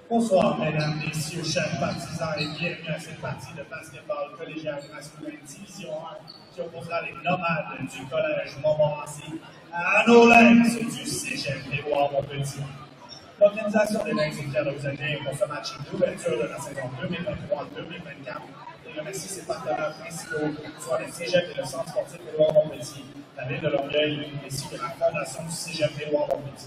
Bonsoir, mesdames, messieurs, chers partisans, et bienvenue à cette partie de basketball collégial masculin Division 1 qui opposera les nomades du collège Montmorency à nos Lynx du cégep Édouard-Montpetit. L'organisation des Lynx est fière de vous accueillir pour ce match d'ouverture de la saison 2023-2024 et remercie ses partenaires principaux, soit le cégep et le centre sportif Édouard-Montpetit, la ville de Longueuil, ainsi que la fondation du cégep Édouard-Montpetit.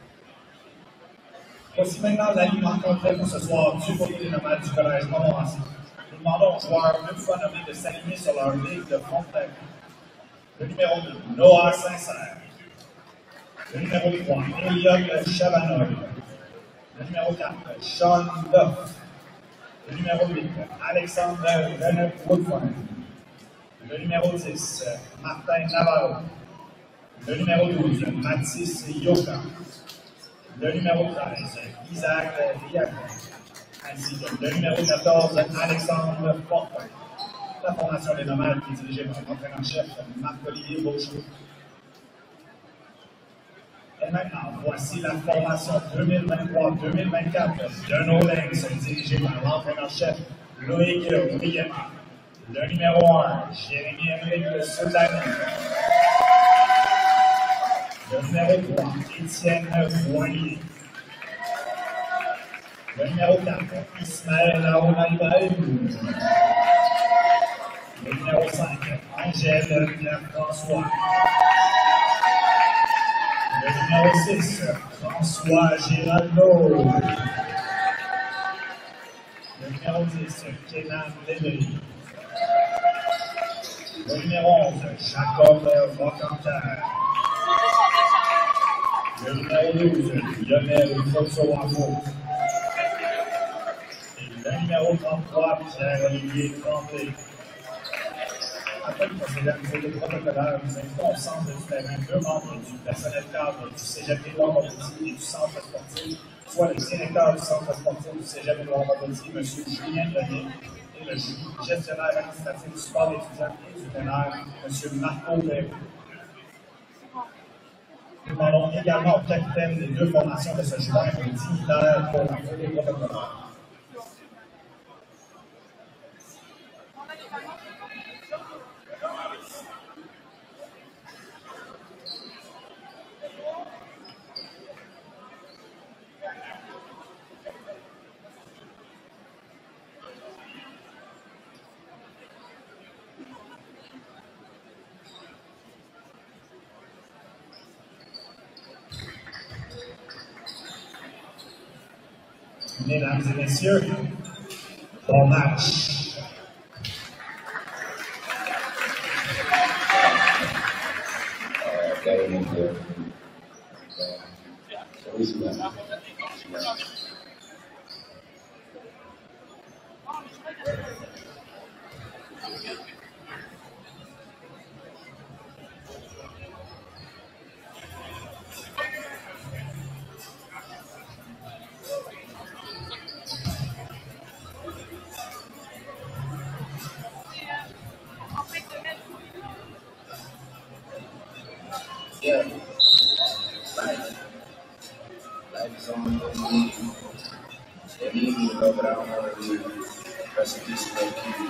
Voici maintenant l'alignement complet pour ce soir du côté des nomades du collège Montmorency. Nous demandons aux joueurs une fois nommés de s'aligner sur leur ligne de front de terrain. Le numéro 2, Noah Sincère. Le numéro 3, Elliot Chavanoy. Le numéro 4, Sean Duff. Le numéro 8, Alexandre Reneux-Woodford. Le numéro 10, Martin Navarro. Le numéro 12, Mathis Yoka. Le numéro 13, Isaac Riac, ainsi que le numéro 14, Alexandre Fortin. La formation des nomades est dirigée par l'entraîneur-chef Marc-Olivier Beauchot. Et maintenant, voici la formation 2023-2024 de nos Lynx, dirigée par l'entraîneur-chef Loïc Briand. Le numéro 1, Jérémy-Henrique Soutani. Le numéro 3, Étienne Voyer. Le numéro 4, Ismaël Aouna Ibrahim. Le numéro 5, Angèle Pierre-François. Le numéro 6, François Giraldo. Le numéro 10, Kenan Lévry. Le numéro 11, Jacob Rocanter. Le numéro 12, Lionel Fosso-Wafo. Et le numéro 33, Pierre-Olivier Tremblay. Après le procédé à niveau de protocolaire, nous invitons au centre du terrain deux membres du personnel cadre du cégep Édouard-Montpetit et du centre sportif, soit le directeur du centre sportif du cégep Édouard-Montpetit, M. Julien Grenier, et le gestionnaire administratif du sport étudiant et du plein air, M. Marco Béraud. Nous demandons également au capitaine des deux formations de se joindre aux dignitaires pour la foulée protocolaire. Mesdames et messieurs, bon match. Yeah, life is on the move. They need me to go, but I don't want to leave. Rest in peace, low key.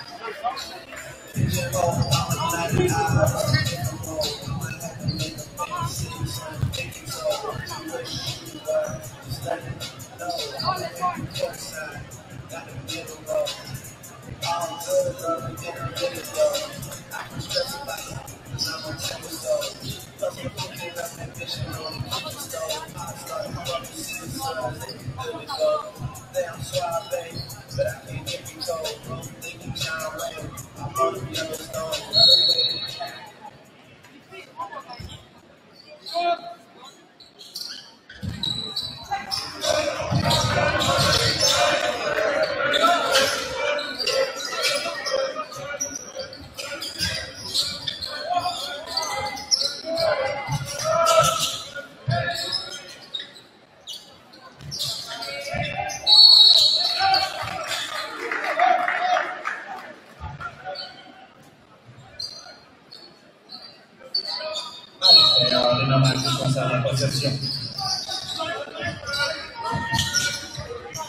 Damn suave, but I can't get you cold. I'm thinking John Wayne. I'm on the Yellowstone. Les nomades conservent la possession.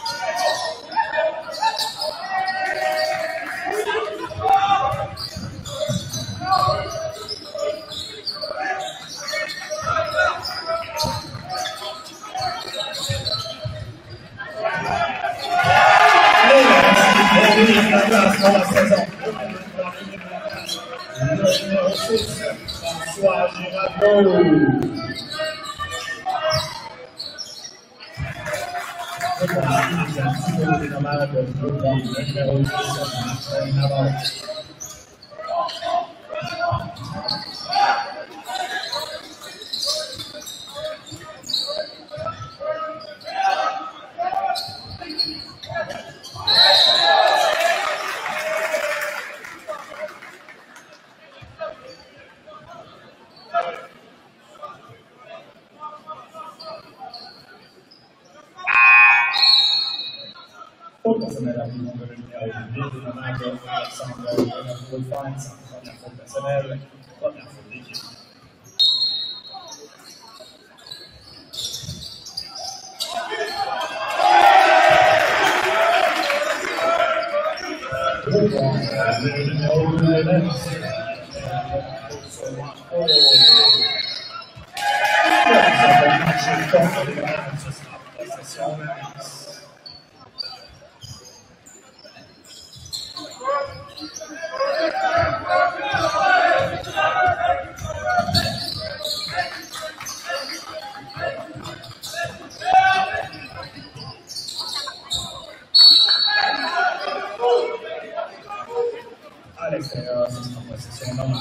la place pour la saison. Le numéro 6, François Girardeau. Le numéro 10, nomade de le numéro 10, Martin Navarre. Personnel à Lyon de numéro 8, nomade de Alexandre Wolfine, première faute personnelle, première faute d'équipe. Le numéro 9, à l'extérieur, c'est une possession normale.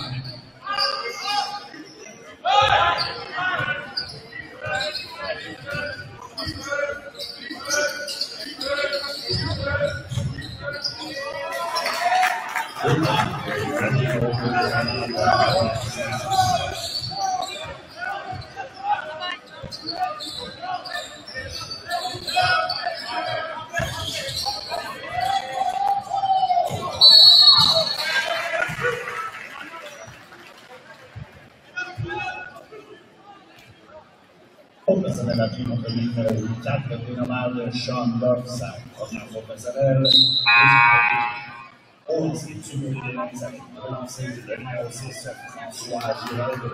Faute personnelle à Lyon de numéro 4, dénommable Sean Duff, sa première faute personnelle. Au lancer du milieu des lignes, ça fait relancer le numéro 6, François Girardeau.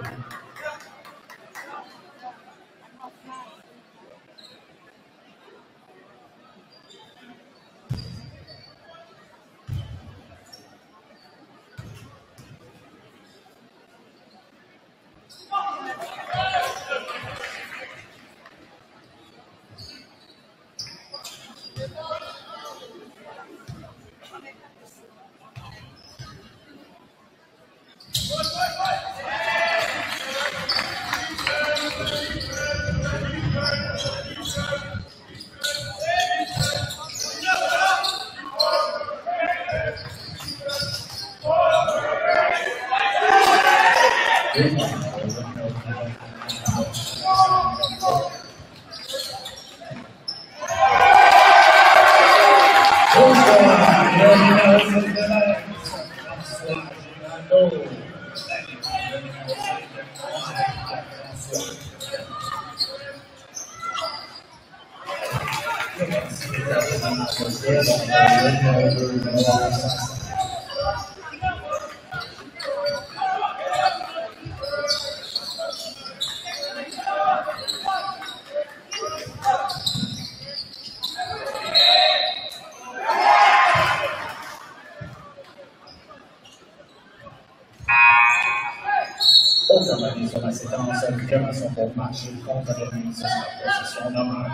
Sur la séquence, récupération pour marcher contre les lignes, ce sera possession normale.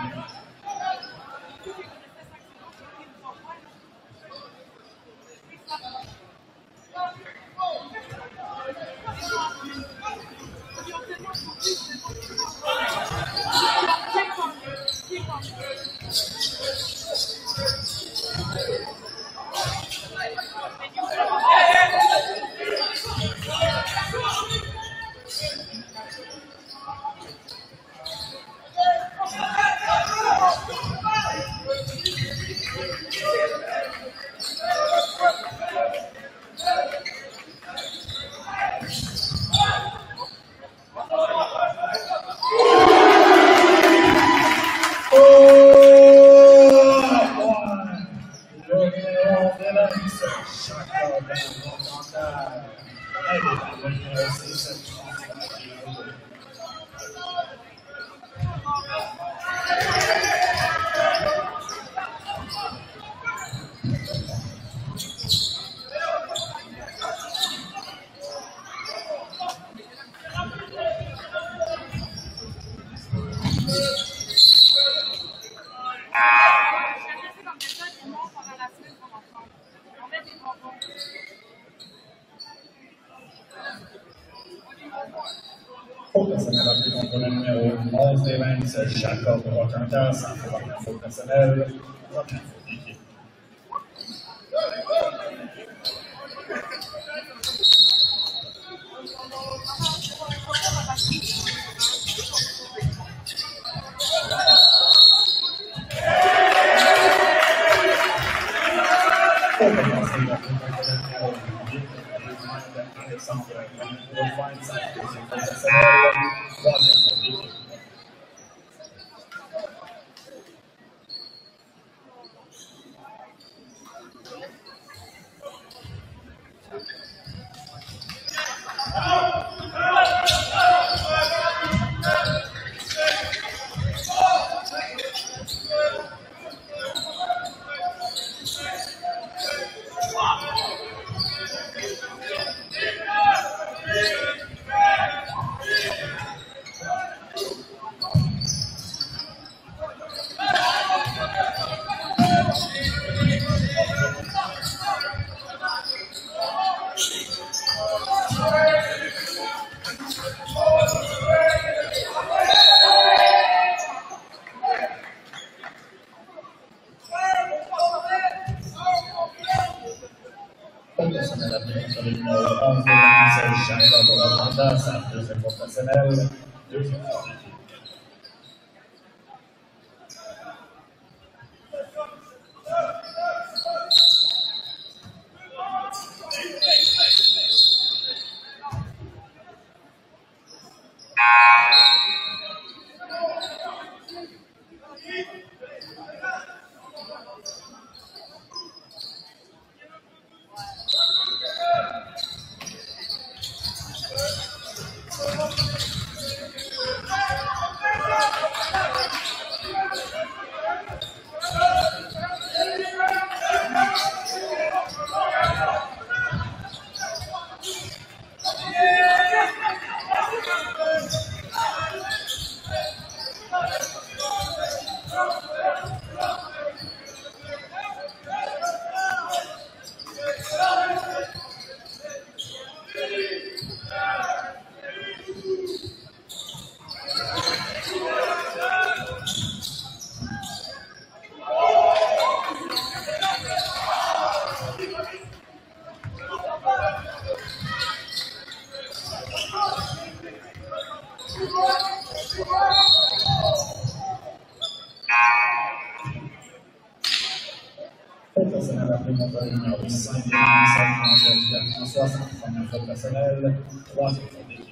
Professionnel appelé contre le numéro 11 des 20, Jacob Rocanca, sans première faute personnelle, première faute d'équipe. Pour commencer la faute contre le numéro 8, Alexandre Roufin, sans deuxième faute personnelle, troisième faute d'équipe. Professionnel appelé contre le numéro 11 des 20, Jacob Rocanca, sans deuxième faute personnelle, deuxième faute d'équipe. Professionnel appelé contre le numéro 5 des 27, Angèle François, sans première faute personnelle, troisième faute d'équipe.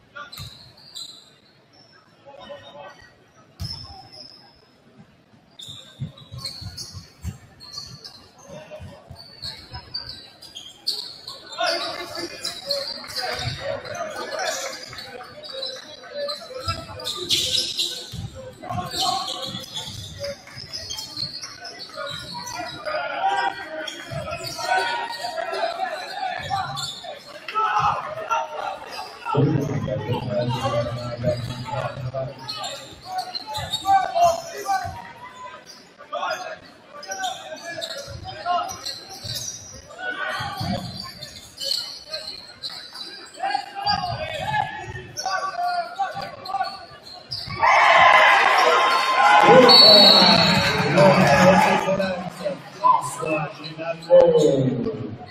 François Génalmo.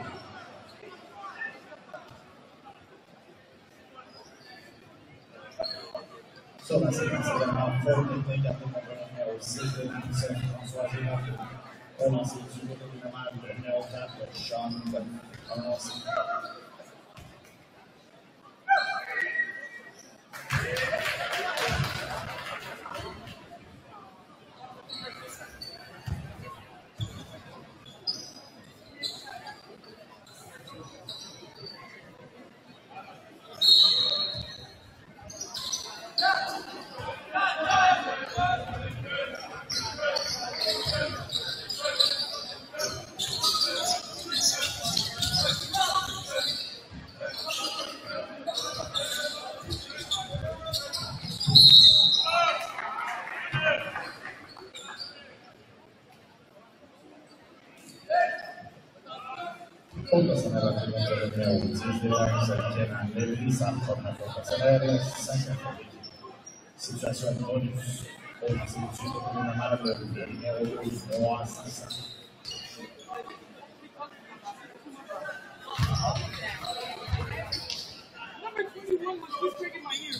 Sur la séquence également, faute technique appelée contre le numéro 6 de l'Union François Génalmo. Relancé du côté du dommage, le numéro 4, Sean Relancé. Professionnel agriculteur numéro 10 de la 5e année, 839 professionnels, 5e situation bonus pour l'institut de gouvernement de numéro 12, Noah 500. Number 21 was just tricking my ear.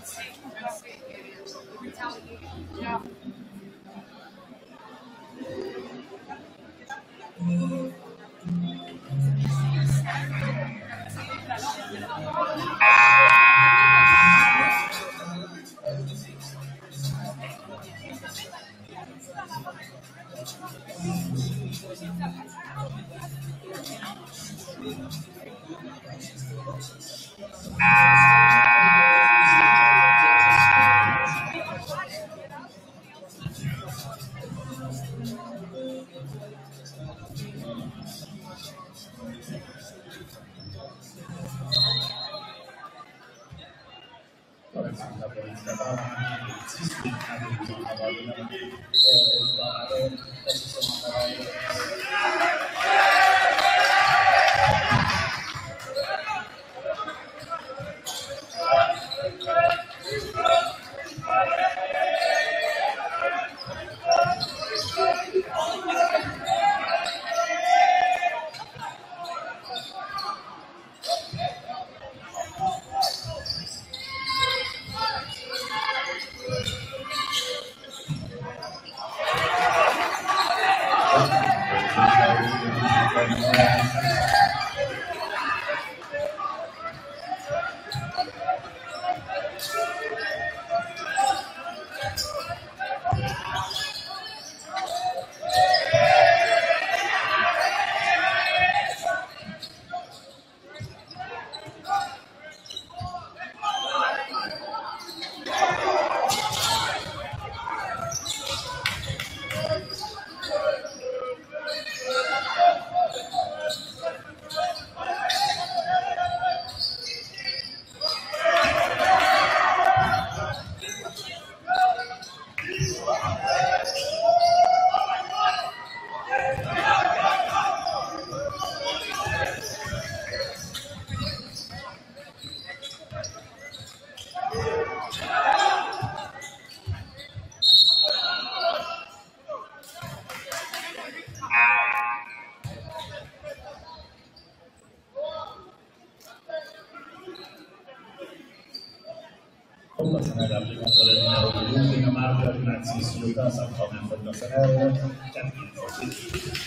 Yeah. Fondasanella prima colonna dell'ultima marca di Nazi Suda, Sant'Antonio Fondasanella, Chiappino.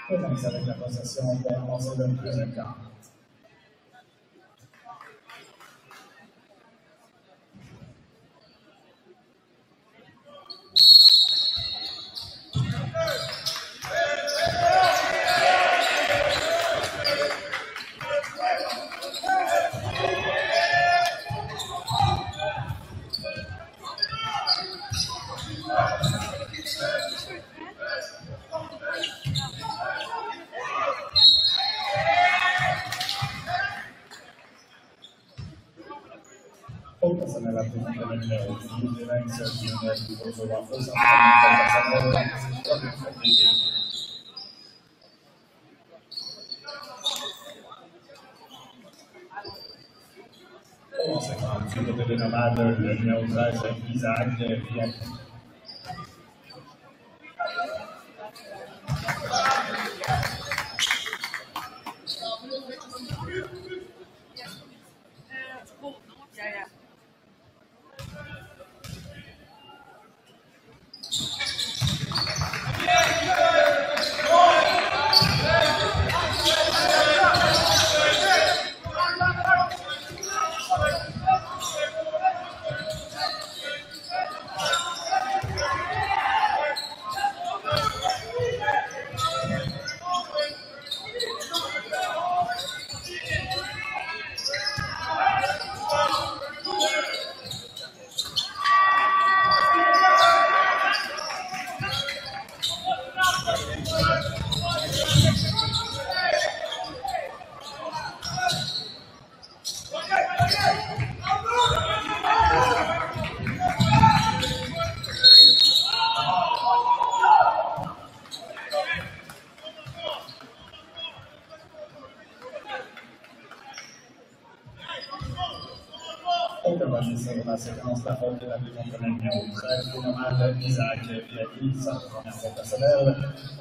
Commence avec la possession pour avancer le deuxième quart. Focus on la prima numéro 10 de l'Ancien Unit qui recevoir fausse en conséquence, du côté des nomades, le numéro 13, Isaac Viac. Sur la séquence, la faute de la contre le numéro 13, le nomade Isaac Viac, sa première faute personnelle.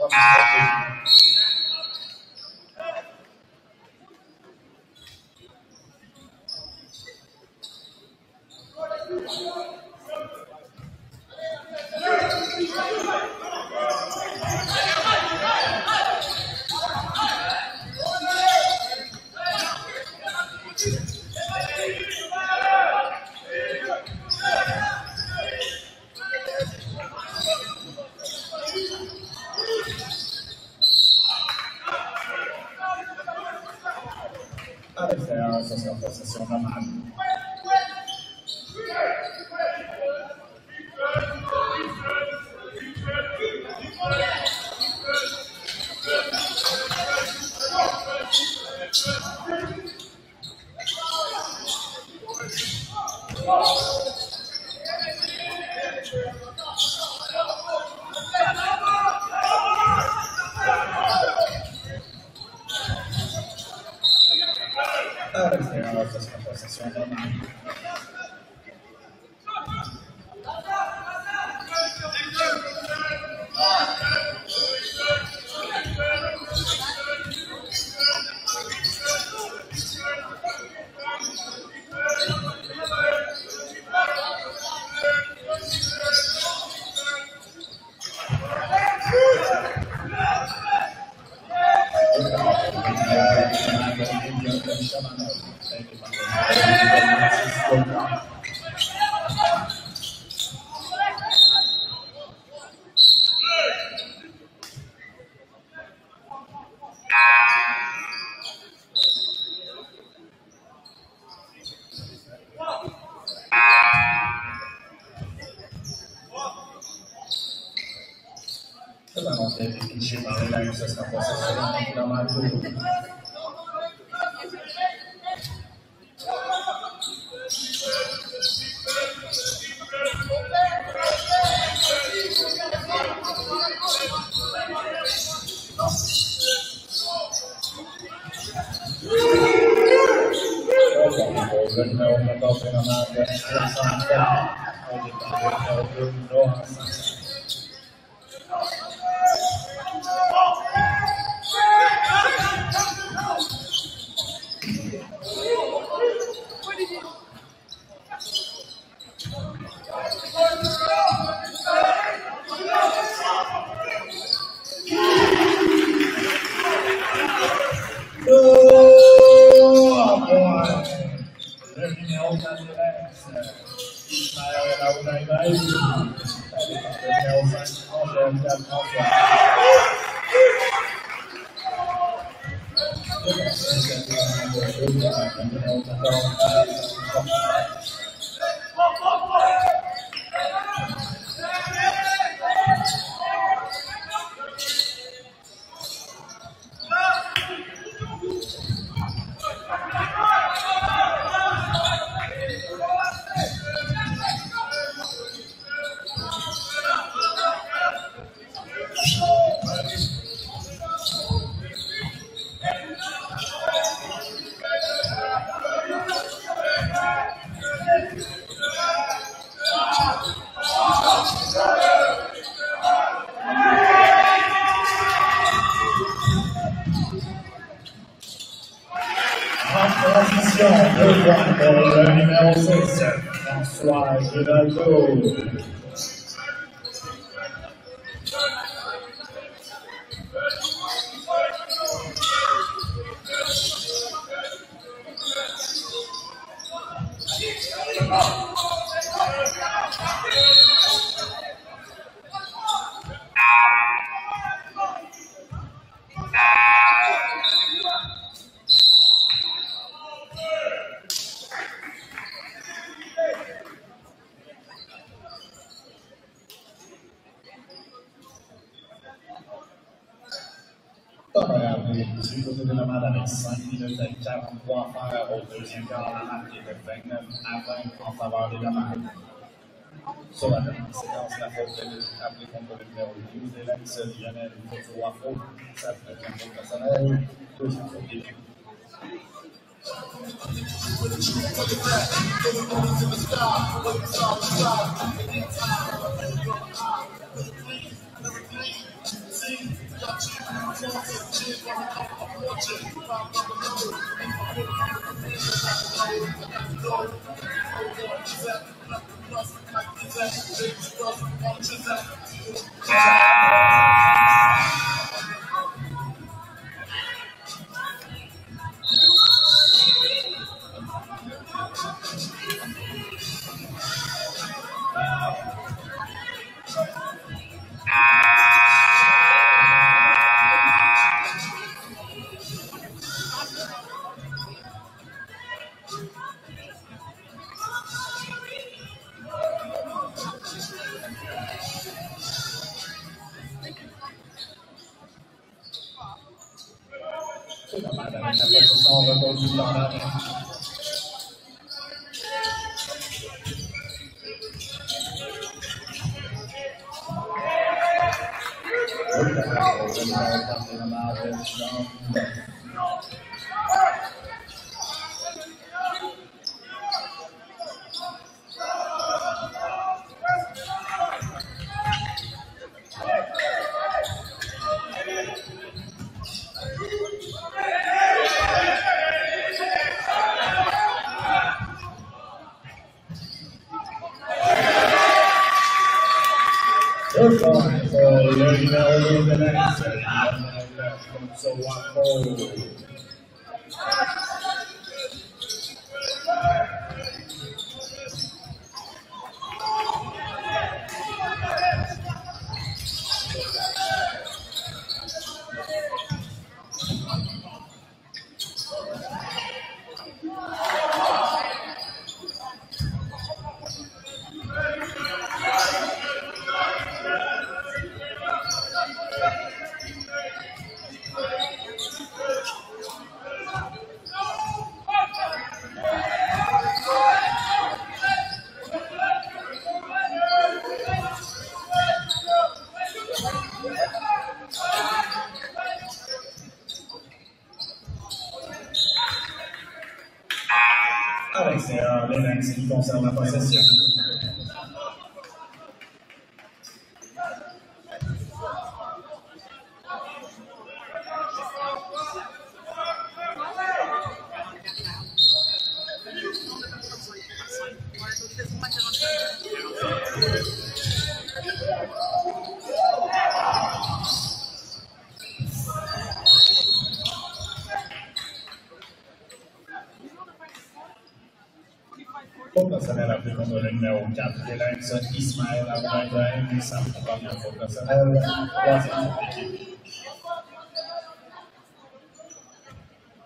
À l'extérieur, ce sera possession normale. À l'extérieur, ce sera possession normale. La montée est cliché par les lacs, ce sera possession normale. Le numéro 14 est normal, Alexandre Ferrand, au départ du numéro 2, Noah Sansa. Transition, 2 points pour le numéro 6, François Giraldo. Du côté de la balle avec 5 minutes et 43 à faire au deuxième quart, la marque est de 29 à 20 en faveur des Lamarques. Sur la dernière séquence, la faute est appelée contre le numéro 12 de l'ex Lionel Fautois-Faute. Sa deuxième faute personnelle, deuxième faute d'équipe. Le numéro 2 de l'ex, Lionel Fautois-Faute. À l'extérieur, les Lynx qui conservent la possession. Faute personnelle appelée contre le numéro 4 des Lynx, Ismaël Abouin, sa première faute personnelle, troisième faute d'équipe.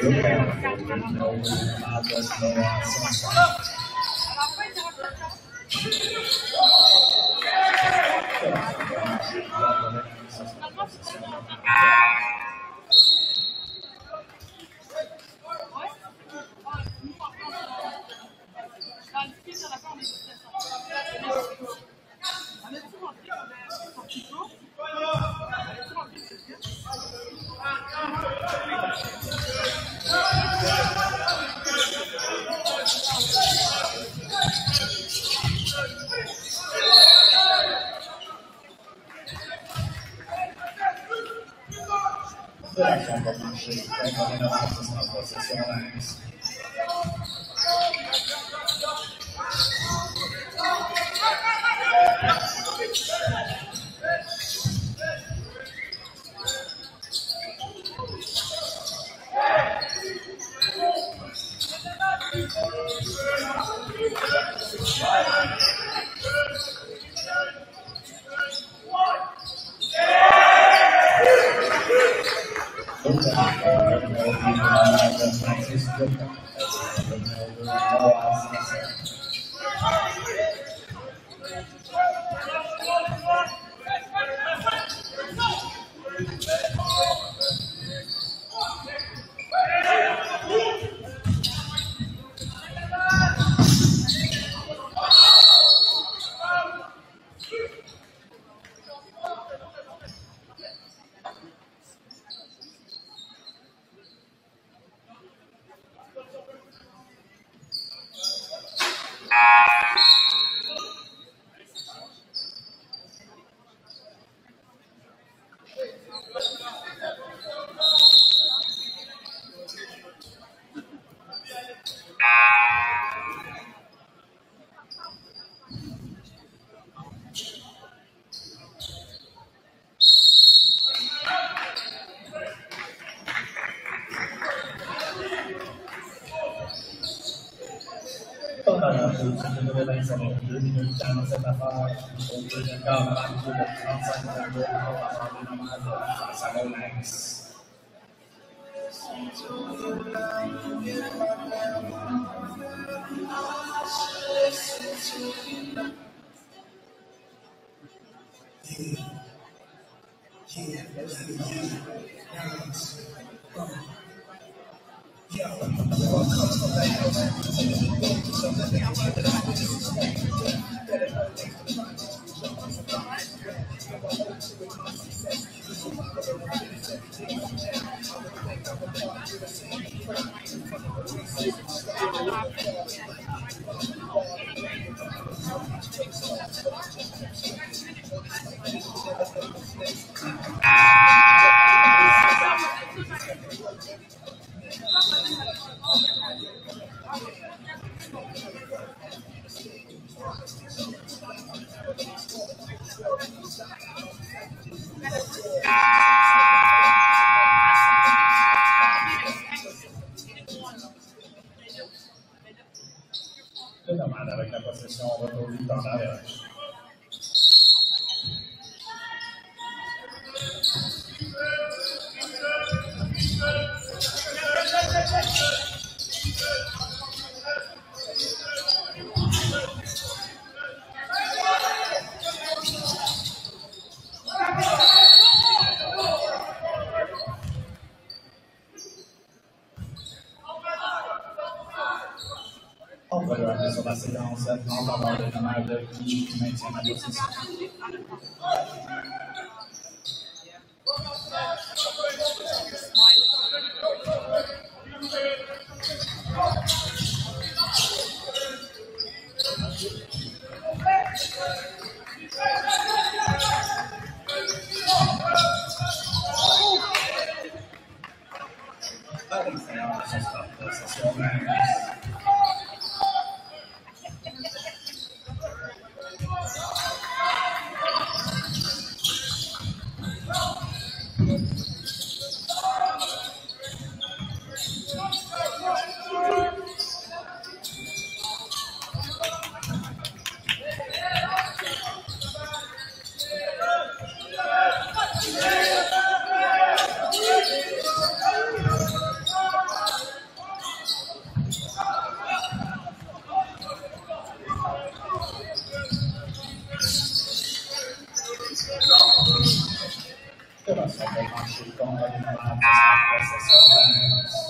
Avec la possession, on retourne vite en arrière. On va le ramener sur la séquence, on va avoir le numéro qui maintient la position. les marchés contre les nomades, ça sera après ce soir.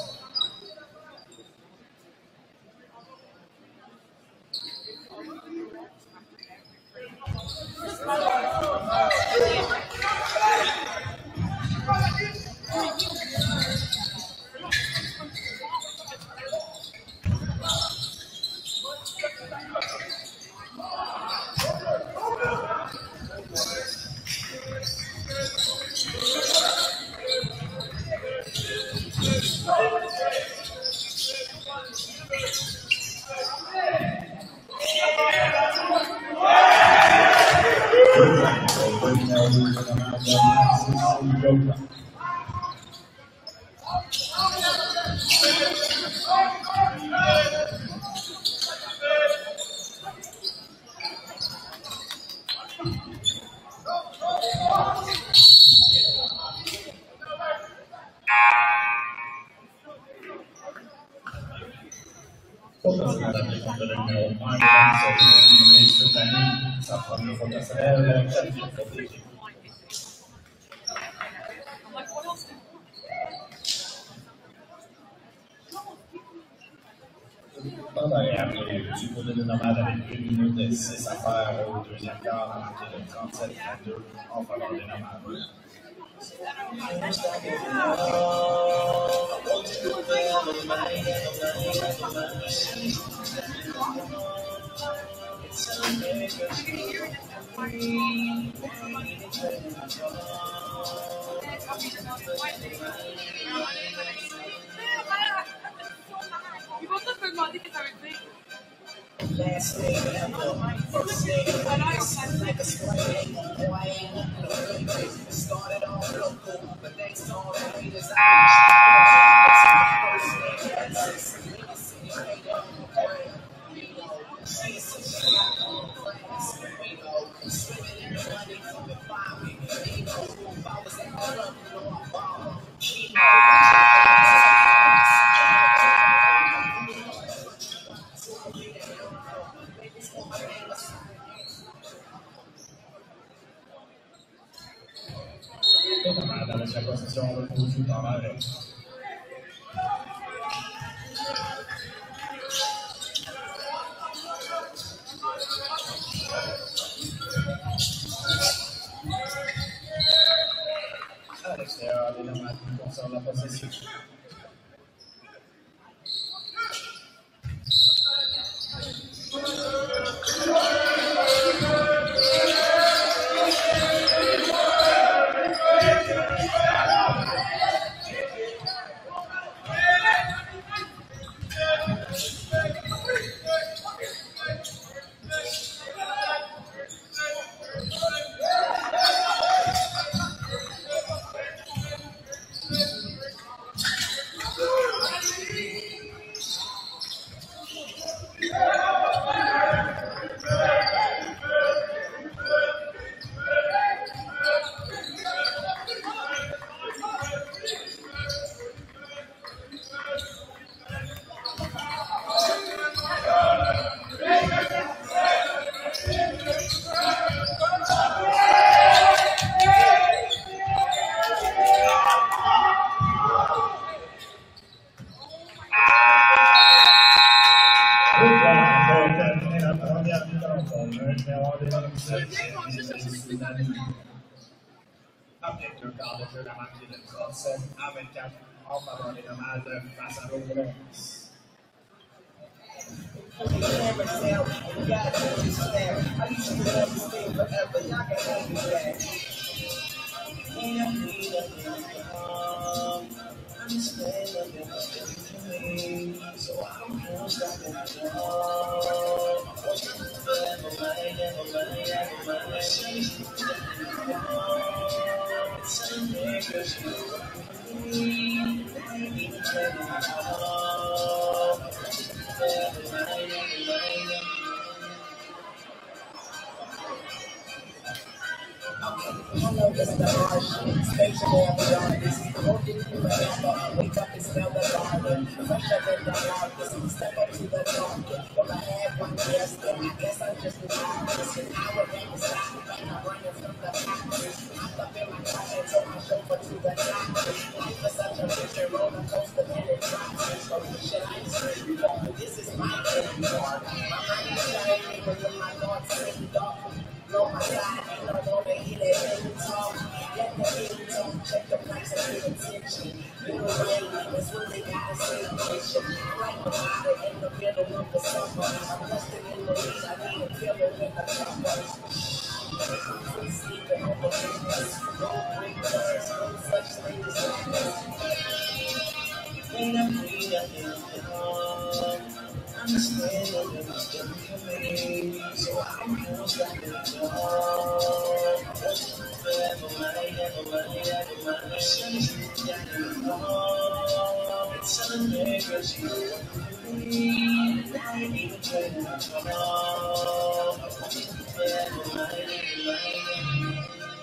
Du côté des nomades avec 1 minute et 6 à faire au deuxième quart, marqué de 37-22 en faveur des nomades. Ils vont tous me demander qu'est-ce que ça veut dire. Last name ever, first name like a spray. Oh, I ain't one of the started off local, but thanks to all the haters, Avec la possession reposée dans l'arrêt. À l'extérieur, les nomades qui conservent la possession. Après 2 quarts de jeu, la marque est de 37 à 24 en faveur des nomades face à l'Oblongs. I know this the hard shit. Station where we are. This is the whole thing you remember. Wake up and smell the garden. Fresher than the harvest. Step up to the market. Well, I had one yesterday. Guess I just retired. It's an hour and it's not. And I'm running from the house. I'm up in my car and told my chauffeur to the top. Life is such a picture roller coaster, and it drops. So should I scream? This is my thing. My mind is shining, but my thoughts seem dark. Blow my side, and I wanna hear that baby talk. Let the baby talk, check the price and pay attention. Little rain, it's really gotta stay patient. I'm like a bottle in the middle of the summer. I'm busting in the leaves, I need a pillow with a cover. Free sleeping on the business. Don't bring cars, no such thing as happiness. When I'm free, I feel I'm standing in the street for me, so I can't stop it all. Forever mine, ever mine, ever mine. Sunshine, it's a nigga, you I ain't even trying to call. Forever mine, ever mine.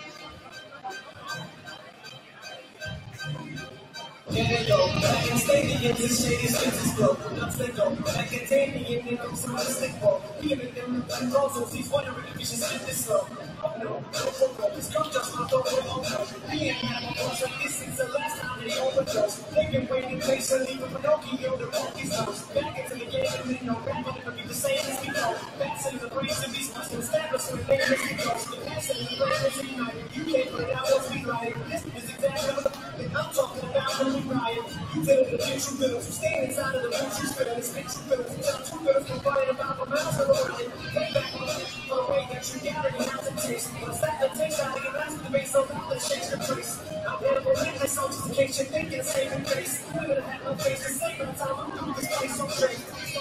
Yeah, yo, I can stay in this shady spaces, bro. I'm sick, though. I can take me in there, some other stick, bro. Giving them the controls, he's wondering if he should spit this slow. Oh no, it's come just my door, oh no. He ain't had a bunch of this since the last time they overdose. They've been waiting patiently for Pinocchio to walk his nose. Back into the game, and then no rap, but it'll be the same as we know. Bats in the brains of these must establish with name as we go. The past and the brains are united. You can't put it out what's we like. This is exactly what I'm talking about when we riot. You feel the future bills. You stay inside of the future spill. It's big true bills. It's not true bills. We're fighting about the miles of the riot. Take back for the way that you got it and how to taste. What's that the taste out of your last debate so now let's change the trace. I'm better believe this song just in case you're thinking of saving face. I'm gonna have no face to save by the time I'm through this place so straight.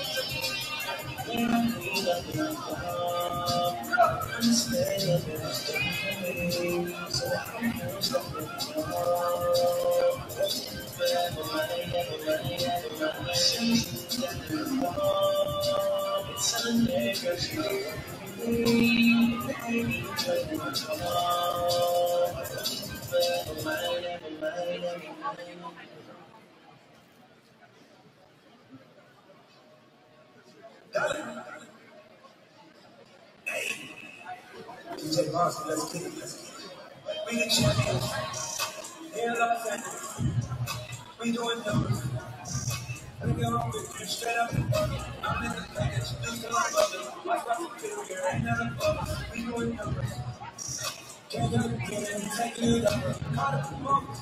I'm staying in the street for me, so I can't stop it all. Forever mine, ever mine, ever mine. It's a nigga, you I ain't even trying to call. Forever mine, ever mine, ever mine. Hey, DJ Monster, let's get it, let's get it. We the champions. Here in Los Angeles. We doing numbers. We go with you straight up and down. I'm in the package, just like others. Watch my superior, ain't nothing but we doing numbers. Can't get it, taking it up. Caught up the moments.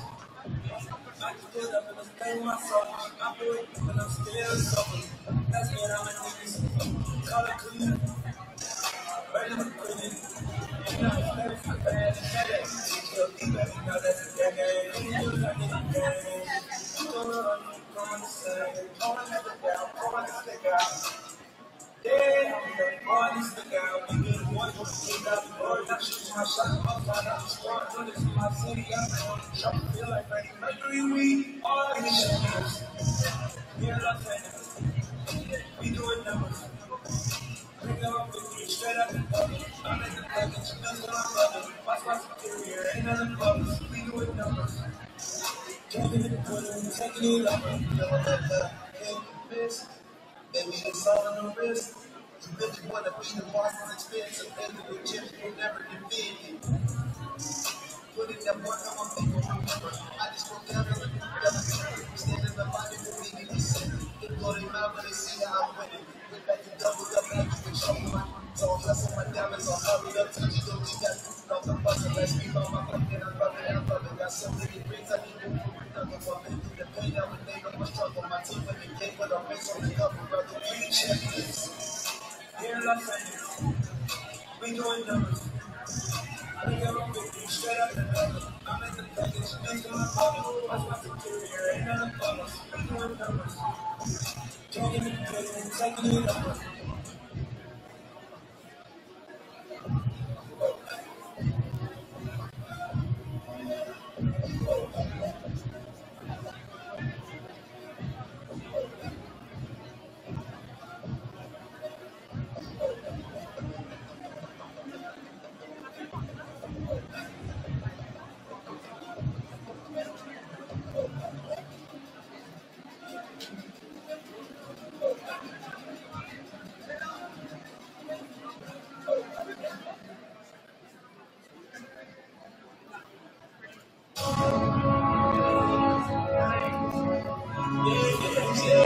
I just get up and I'm playing myself. I'm doing it, and I'm still suffering. That's what I'm in niggas. Call it clean. Ready to quit it. You know, it's never so bad. You'll be better, you know that's a decade. You know that it's game. You don't know I'm the same. All I never down, all I can stick out. Yeah, all I can stick out. We get one, we got the board. I shoot my shot, I'll find out the squad. Run it to my city, I'm on the shop. Feel like Freddie Mercury, we all in the champions. Here in Los Angeles, we doing numbers. Bring up with you, straight up and up. I'm in the package, just what I'm loving. Watch my superior, ain't nothing but us. We doing numbers. Taking it, putting it, taking it up. Never let that hit the miss. Baby, it's all on the wrist. You really want to be the boss, it's expensive. And the chips will never defend you. Put in that work, I'm a people remember. I just wrote down and look at the stand in the body, moving in the center. They blow them out when they see how I'm winning. Went back to double up, now you can show me my so hustle my diamonds, I'll hurry up till you go to that. Off the bus and let's be on my fucking, I'm rubbing. Got so many rings, I need to move nothing for me. The pain I would name, I'm a struggle. My team in the game, but I'm mixed on the cover, brother. We champions. Here in Los Angeles, we doing numbers. We go with you, straight up and up. I'm in the package, just what I'm loving. Watch my superior, ain't nothing but us. We doing numbers. Taking it, taking it up.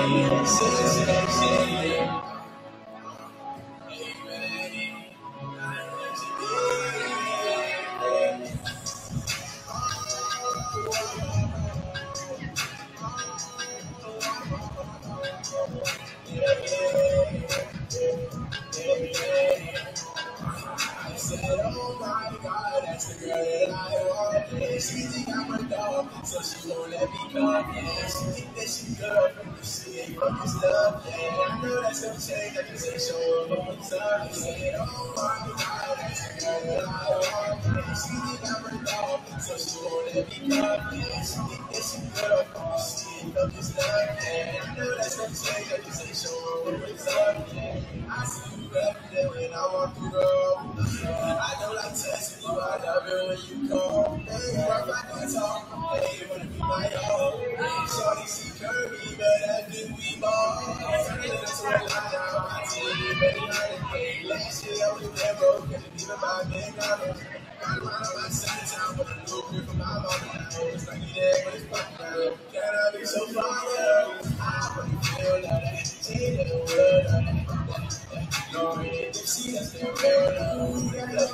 So she won't let me come, yeah. She think that she good, she ain't fucking stuff, yeah. I know that's gonna change, I can say show her what's up. She said, oh my God, that's the girl that I want, yeah. She think I'm her dog, so she won't let me come, yeah. She think that she good, she ain't fucking stuff, yeah. I know that's gonna change, I can say show her what's up, yeah. I see you every day when I walk through the road. I don't like texting you, I love it when you call. Hey, rough like I talk. Hey, you wanna be my own? Shorty, she curvy, but I think we ball. Turn it into a line out, my team, ready on. Last year I was there, bro, couldn't even buy me a gun. Got around on my side of town, but a little bit from my mama. It's like you there, but it's fucking out. Can I be so far? I wanna feel that. Say the word. No, if she does the real, that love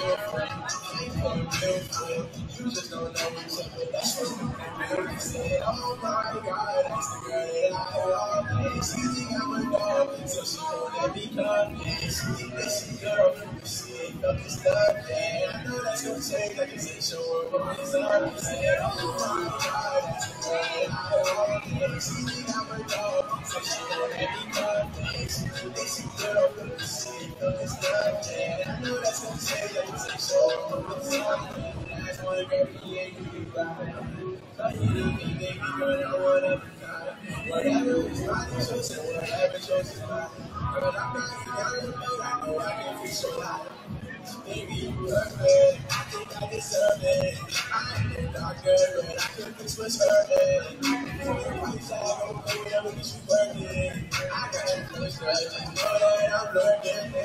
from real. You just don't know each other. That's what's real. He said, oh my God, that's the girl that I want. She think I'm a dog, so she won't let me come. She think that she girl, she ain't fucking stuff. Yeah, I know that's gonna change. I can say, show her what's up. He said, oh my God, that's the girl that I want. She think I'm a dog, so she won't let me come. She think that she girl, she ain't fucking stuff. Yeah, I know that's gonna change. I can say, show her what's up. That's one girl, he ain't really right. But he didn't mean baby girl, I wanna be kind. Whatever is fine, it's just whatever shows is fine. But I'm not even but I know I can feel so high. Baby, you perfect. I think I deserve it. I ain't a doctor, but I can fix what's hurting. Everybody's like, okay, whatever gets you working. I got you first, but just know that I'm lurking.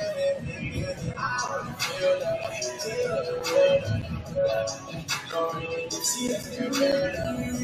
I wanna feel like feel the world. If she has never heard of you,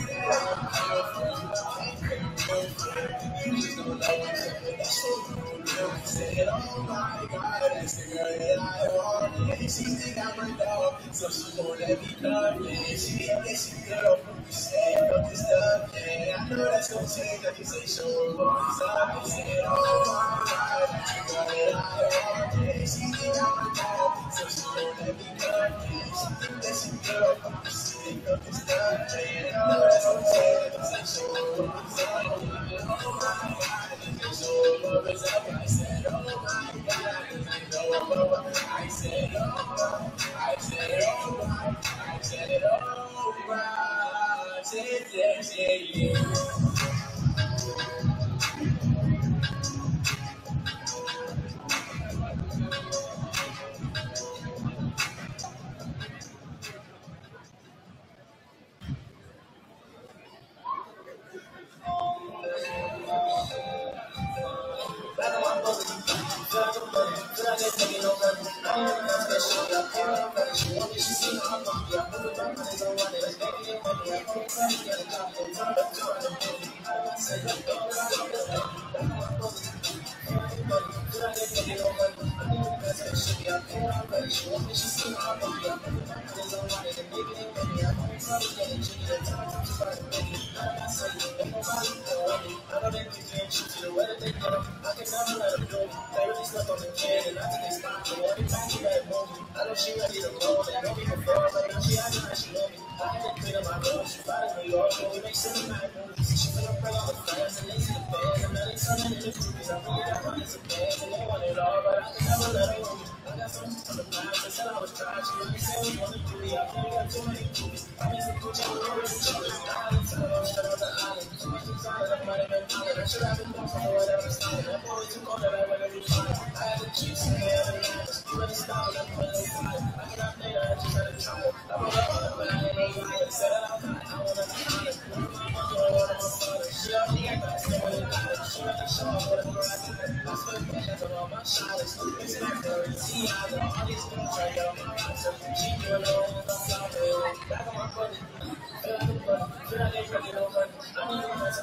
you just don't know exactly that's what you do. Said, oh my God, that's the girl that I want. And she think I'm her dog, so she won't let me come. Yeah, she think that she girl, you say fuck this stuff. Yeah, I know that's gonna change. I can say show her what's up. Said, oh my God, that's the girl that I want. And she think I'm her dog, so she won't let me come. Yeah, she think that she girl, you say fuck this stuff. Yeah, I know that's gonna change. I can say show her what's up. Oh my God, show her what's up. I said, oh my God, I said, oh, I said, oh, I said, oh, I said, yeah.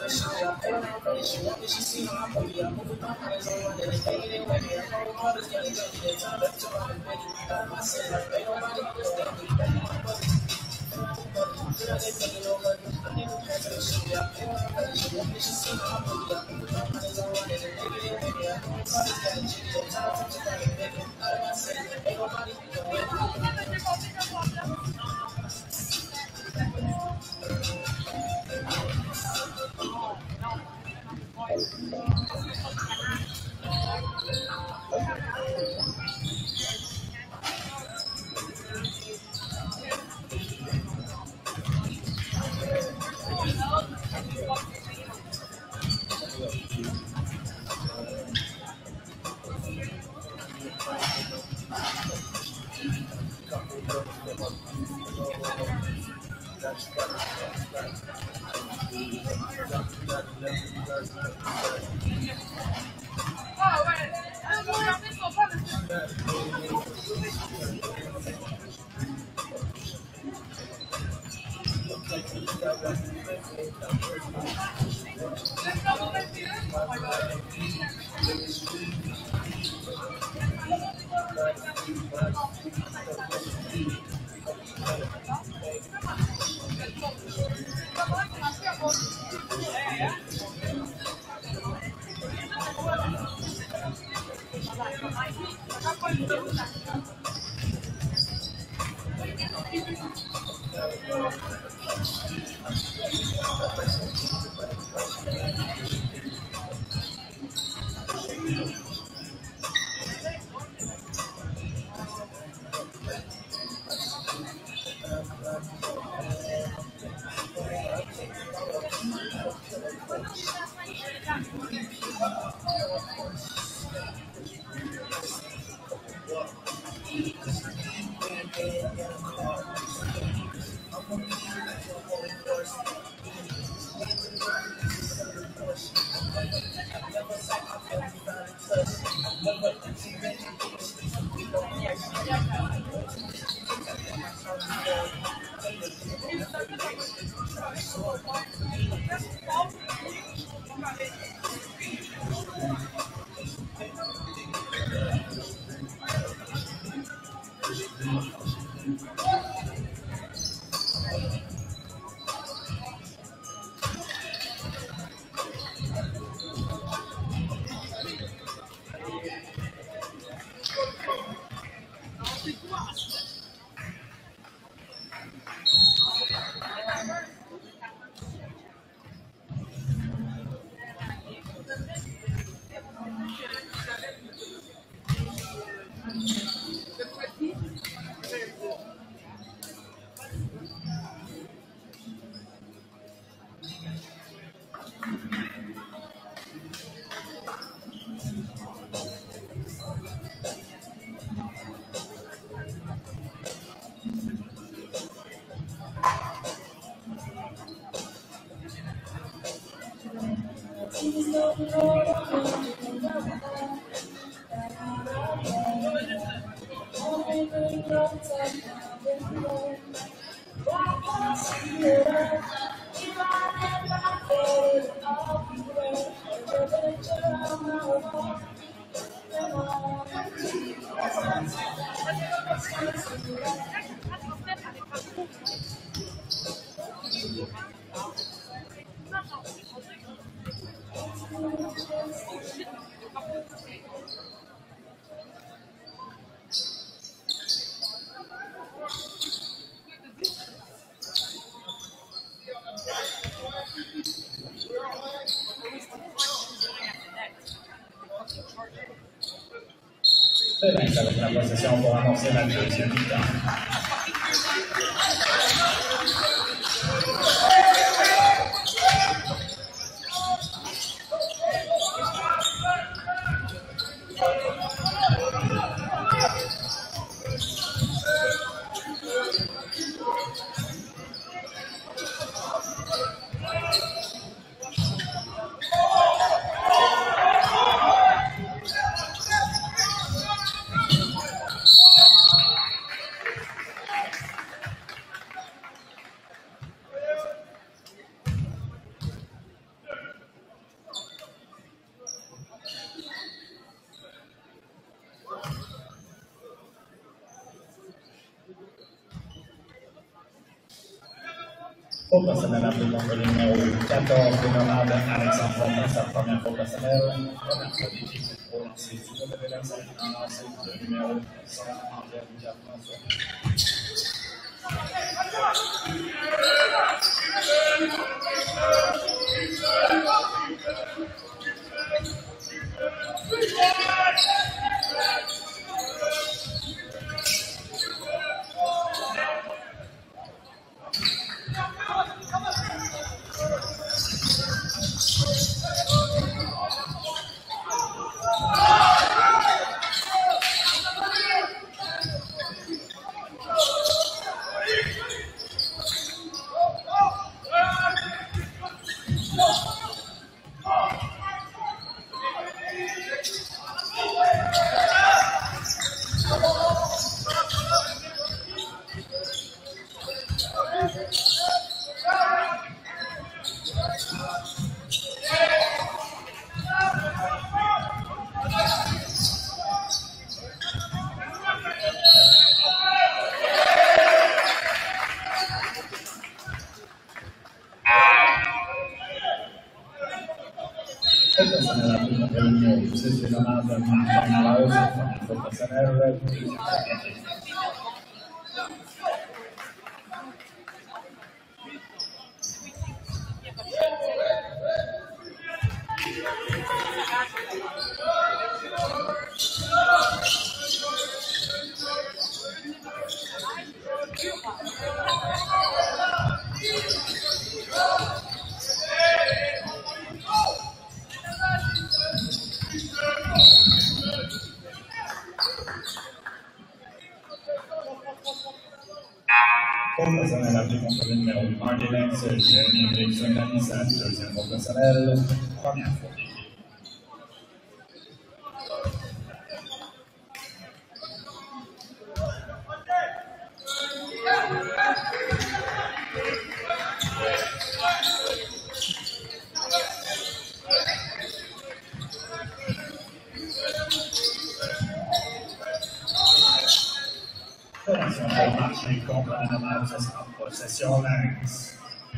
Avec la possession pour annoncer la deuxième mi-temps. Faute personnelle appelée contre le numéro 14, dénommable Alexandre Fortin, sa première faute personnelle. Première fois d'équipe pour lancer sous le level 25, un lancer de numéro 100, André François. Professionnel appelé contre le numéro 1 des Lens, Jérémy Erickson Anissa, deuxième professionnel, première fois d'équipe. Formation pour marcher contre la nomade, ce sera possession Lens.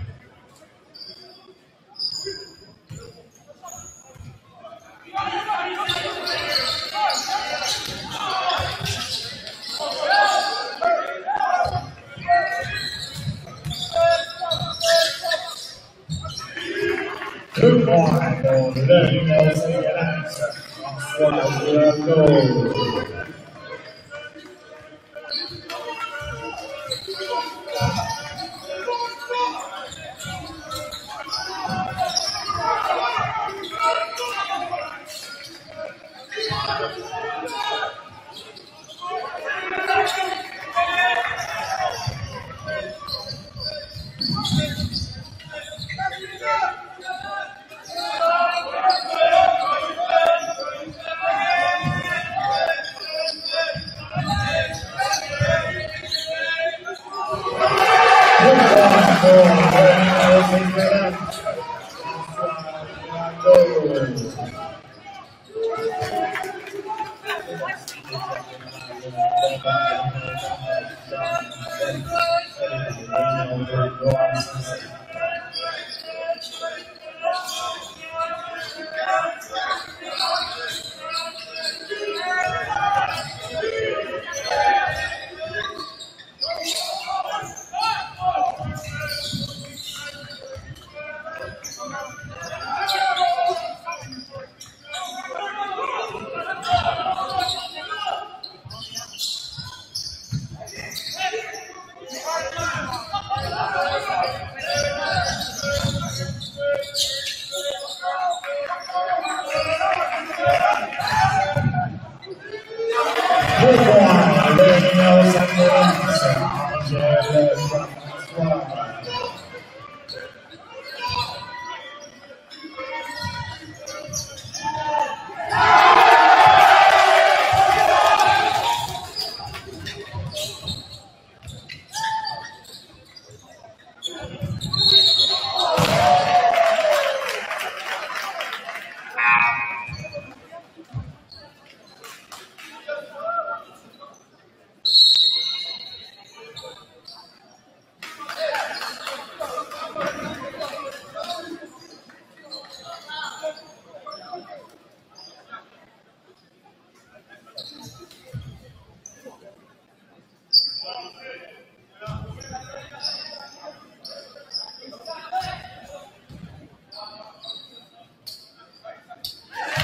Deux points pour le numéro 5 Lens, François Legault.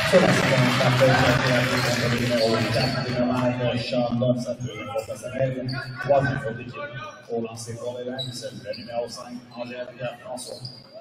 Sulla seconda partita del numéro 4 dénomade Sean Dawson de professionnel, troisième faute d'équipe. Au lancer pour les Rams, le numéro 5, Angèle François.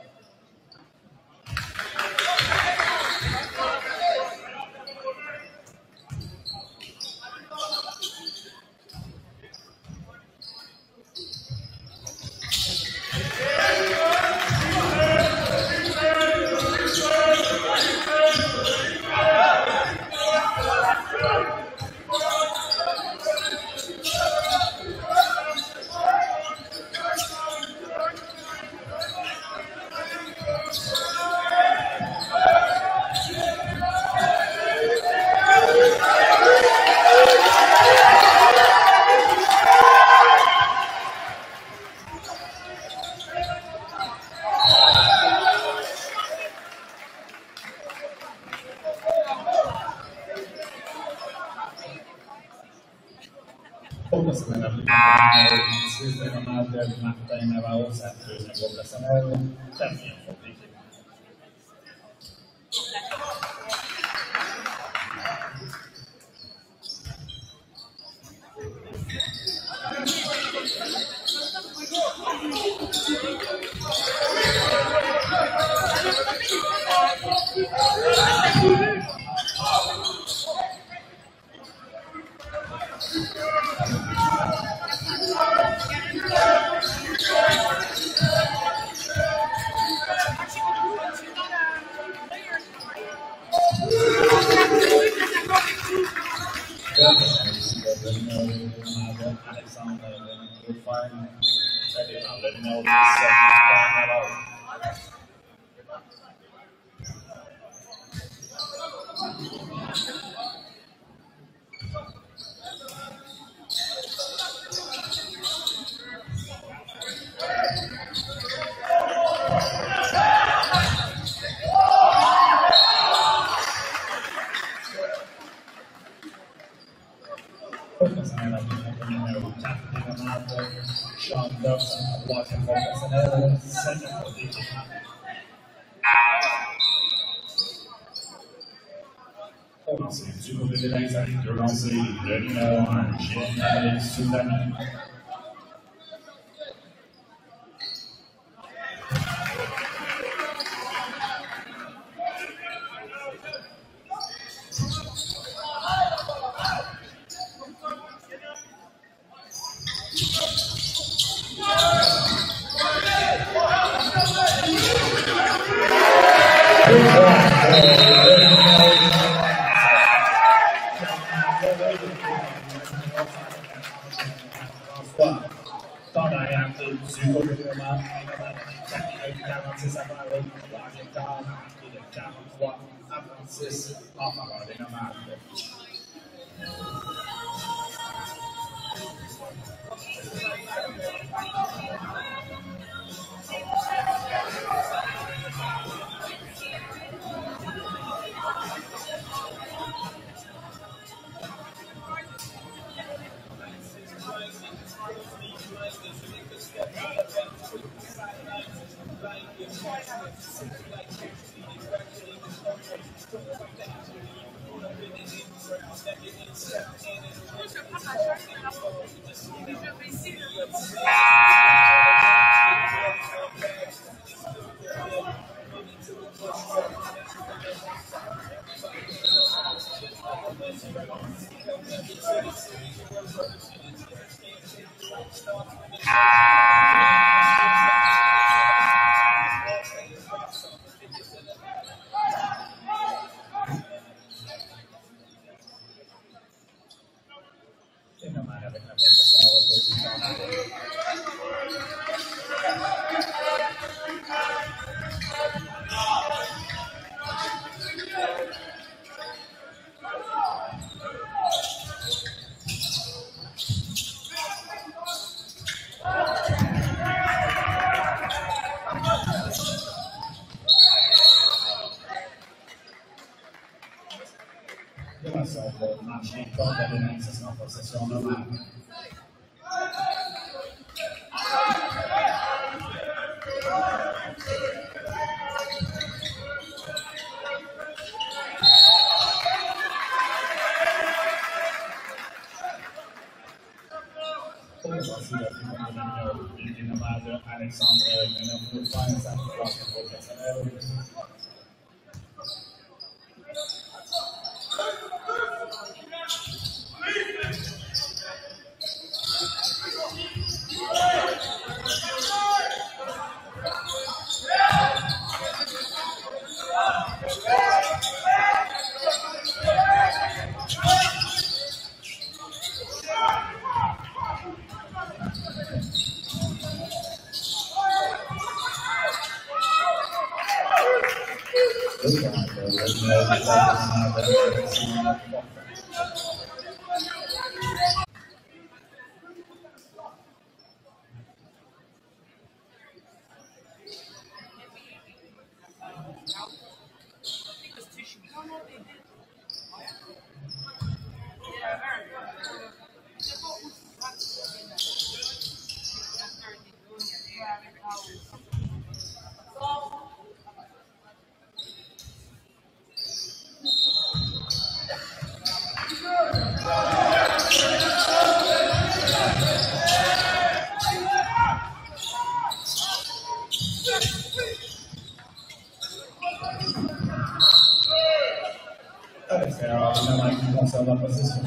Martin Navarro, sa deuxième professionnelle, quatrième faute d'équipe. Sean Dawson, troisième professionnel, cinquième faute d'équipe. Au lancer du côté des Vincennes, deux lancers, le numéro 1, Jean Soudani. Possession normale. Alexandre finalement qui conserve la possession.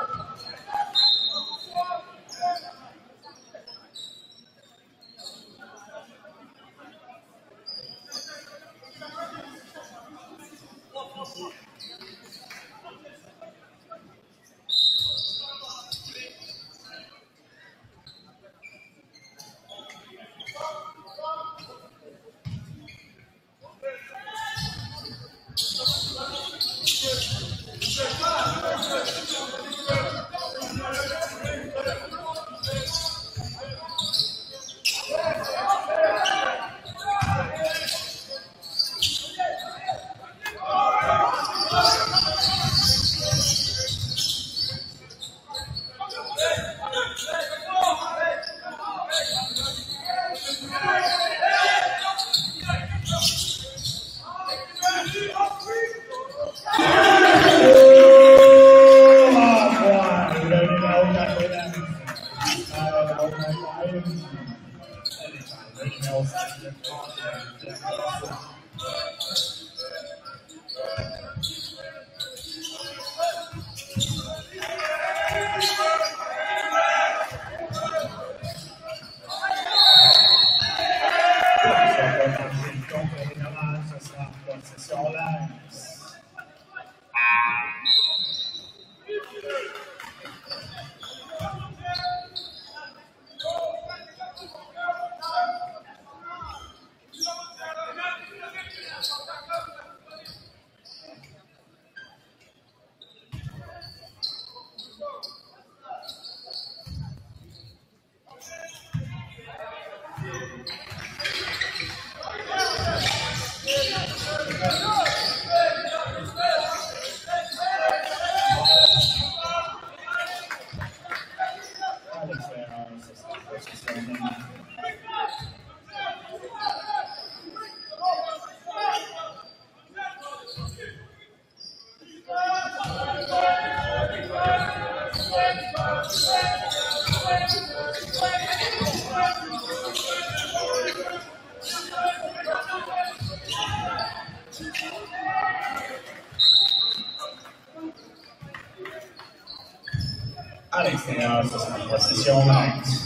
À l'extérieur, ça sera une possession nette.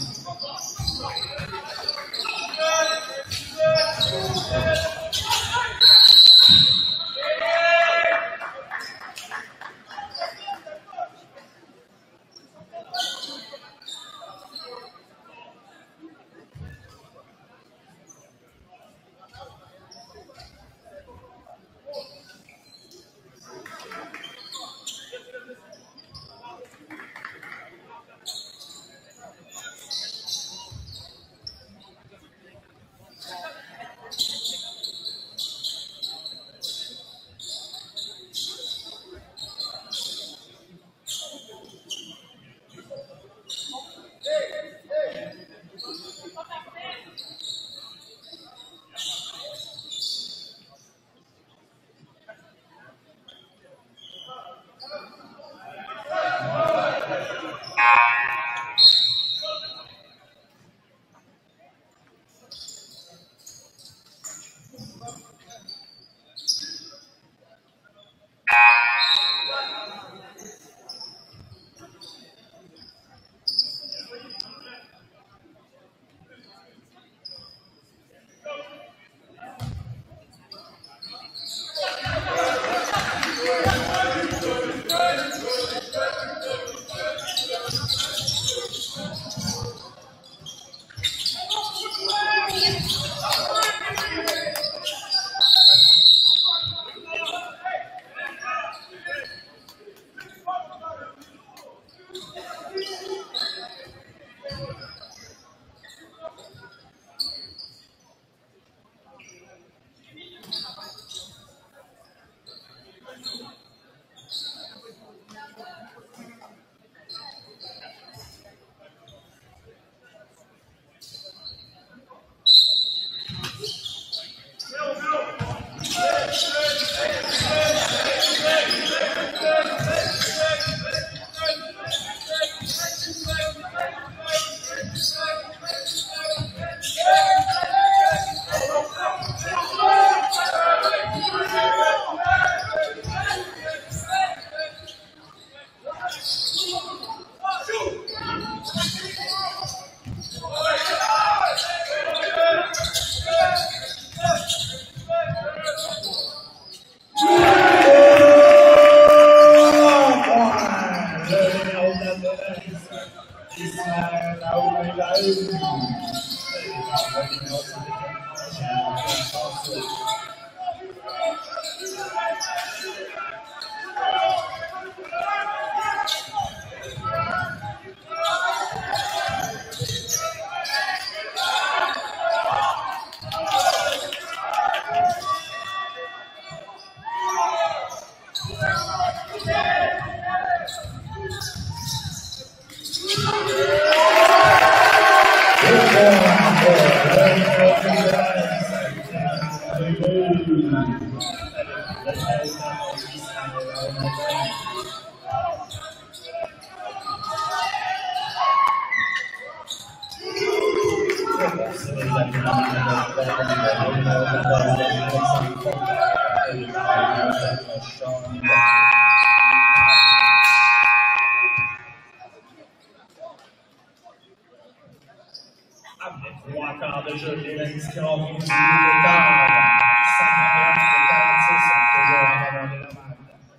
Avec 3 quarts de jeu, les Redskins ont fini le quart. 51-46, toujours en faveur des Nomades.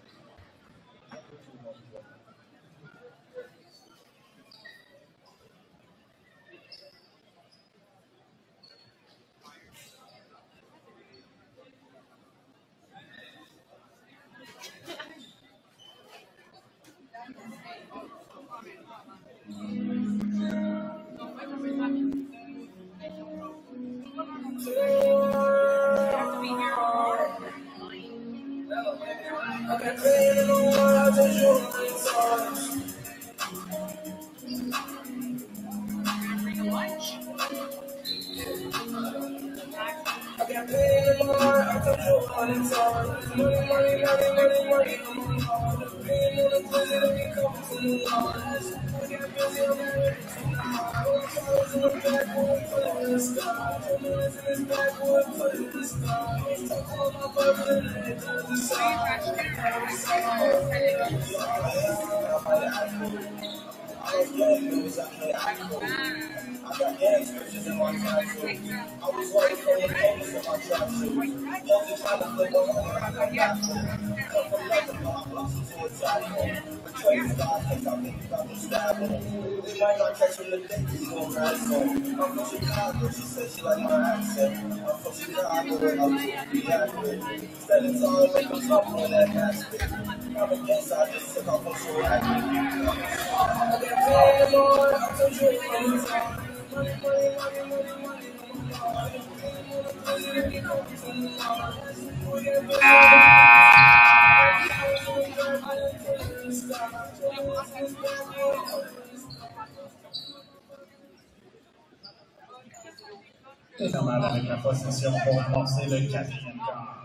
Les Nomades avec la possession pour amorcer le 4e quart.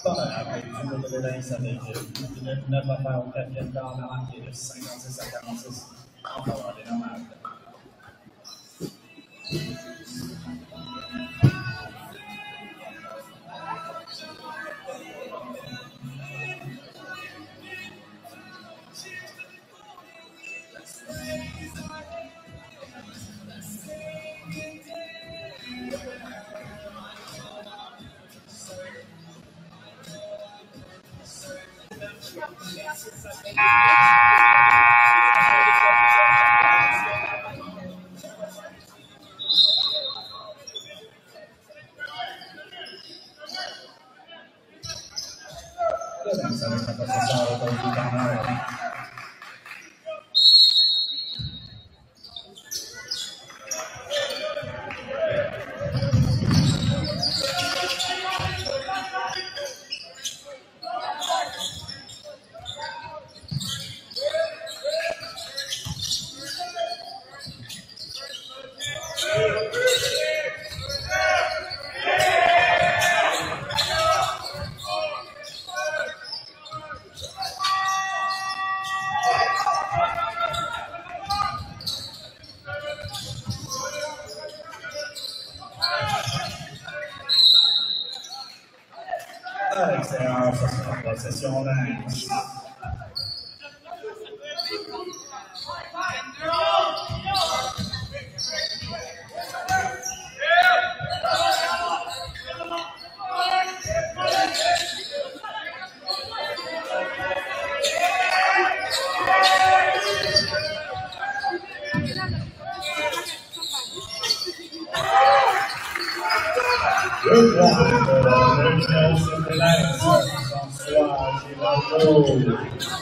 Après, du côté de l'Aïs avec une neuf affaires au quatrième quart, la marquée de 56 à 46 en faveur des Nomades. L'extérieur, ça sera en possession d'Aix. Le point de le numéro 7 de l'Aix, François Girardeau.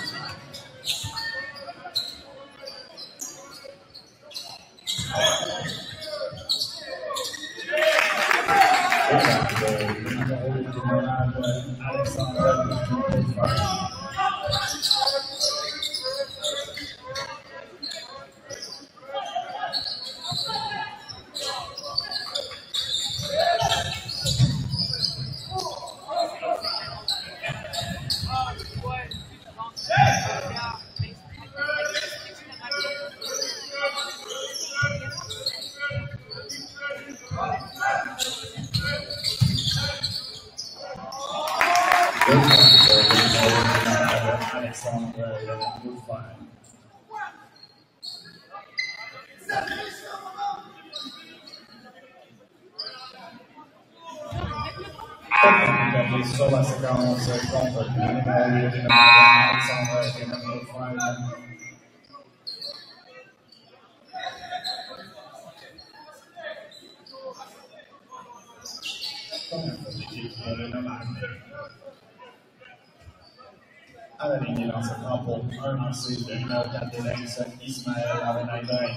Sur la séquence contre le numéro 8 de Alexandre et le numéro 5. À la ligne, dans ce camp pour un lancé, le numéro 4 de l'Aix, Ismaël Arenaïdaï.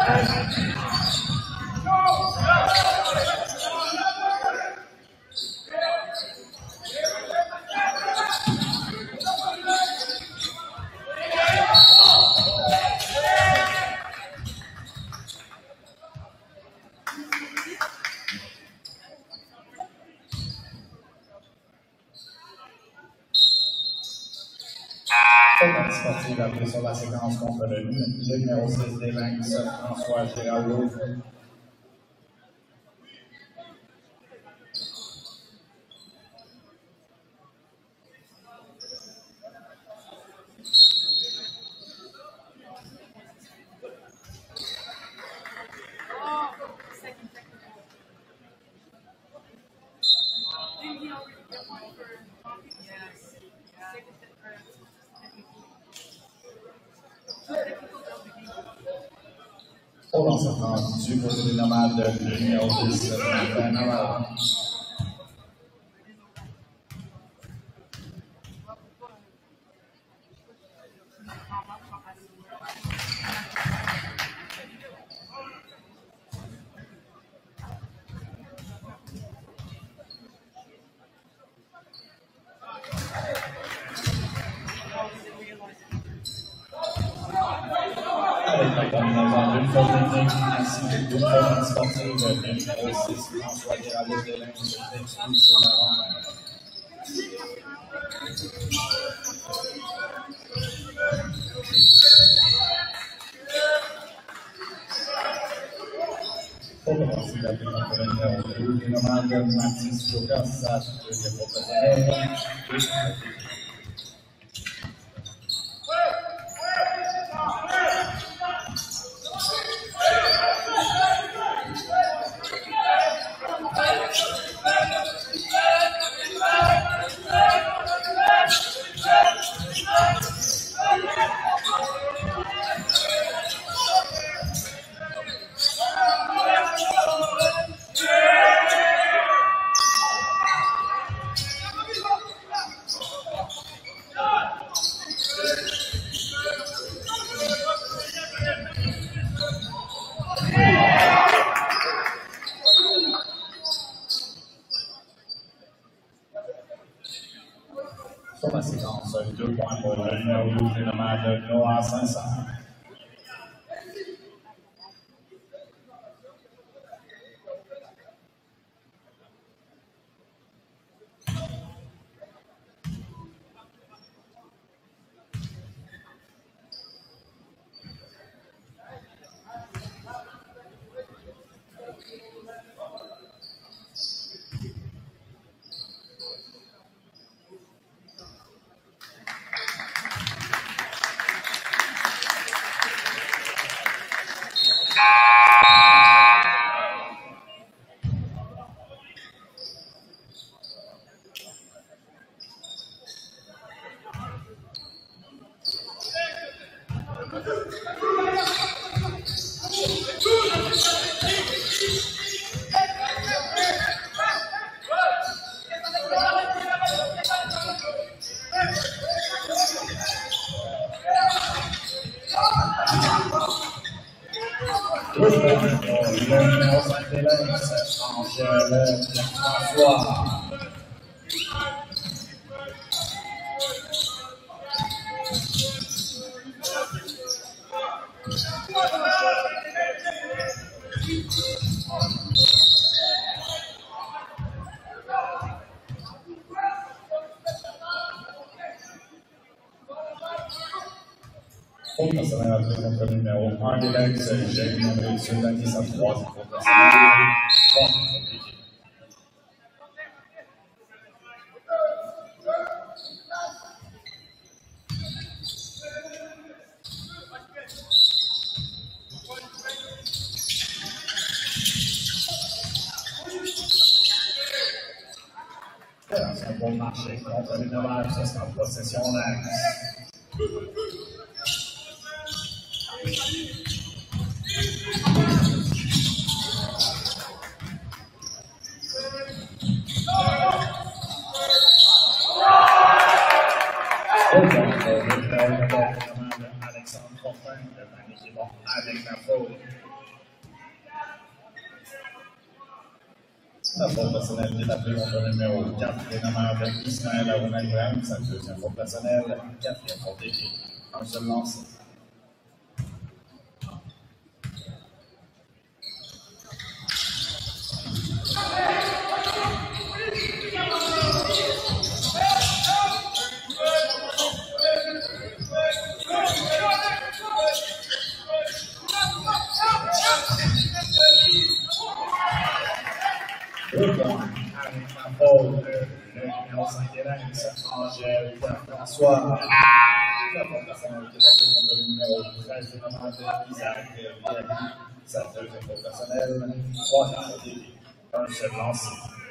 Sportive appelée sur la séquence contre le numéro 6 des Lynx, François Giraldo. Au lancement du côté des nomades, le numéro 10, Nathan Navarro. Avec la combinaison d'une faute technique ainsi que d'une faute sportive, le numéro 6, François Giraldo de Lynx, s'excuse sur la ronde. Pour le parti d'appui contre le numéro 2, le nomade Mathis Lucas, deuxième professionnel. Sur la séquence, 2 points pour le numéro 12 des nomades, Noah Saint-Saëns. Le numéro 5 des Lynx, Angèle François. Faute personnelle appelée contre le numéro 1 des Lynx, Jérémy Sudani, sa troisième faute personnelle. C'est un bon marché contre les nomades, ça sera en possession Lynx. Alexandre Fortin. Manny qui est bon avec la faute. La faute personnelle qui est appelée contre le numéro 4, les nommés avec Ismaël Aruna Ibrahim, sa deuxième faute personnelle, quatrième faute d'équipe. Un seul lancé. Avec la faute, le numéro 5 Angèle François. La faute personnelle qui est appelée contre le numéro 13, les nommés avec Isaac Viali, sa deuxième faute personnelle, troisième faute d'équipe. Un seul lancé.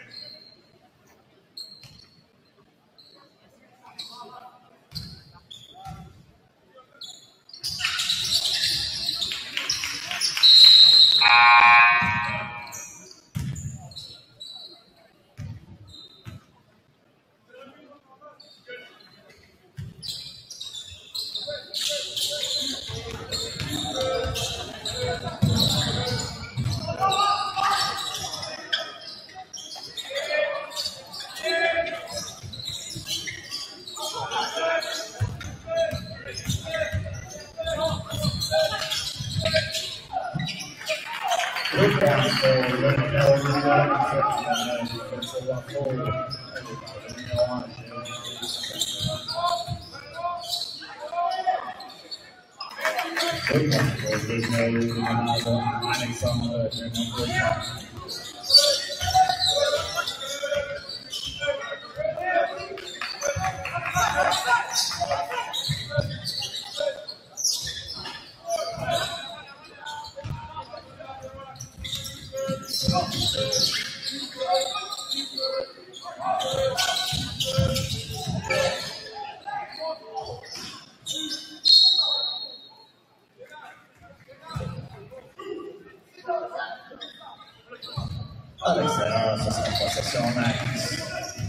À l'extérieur, ça sera possession max.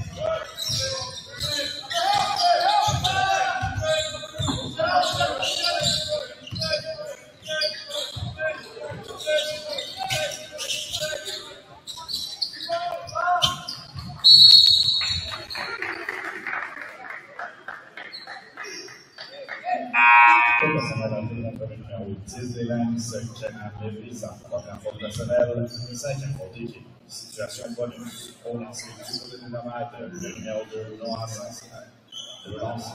Sa première faute personnelle, cinquième faute d'équipe. Situation bonus au lancer du côté du nomade, le numéro 2, Noah Saint-Cyr. Deux lancers.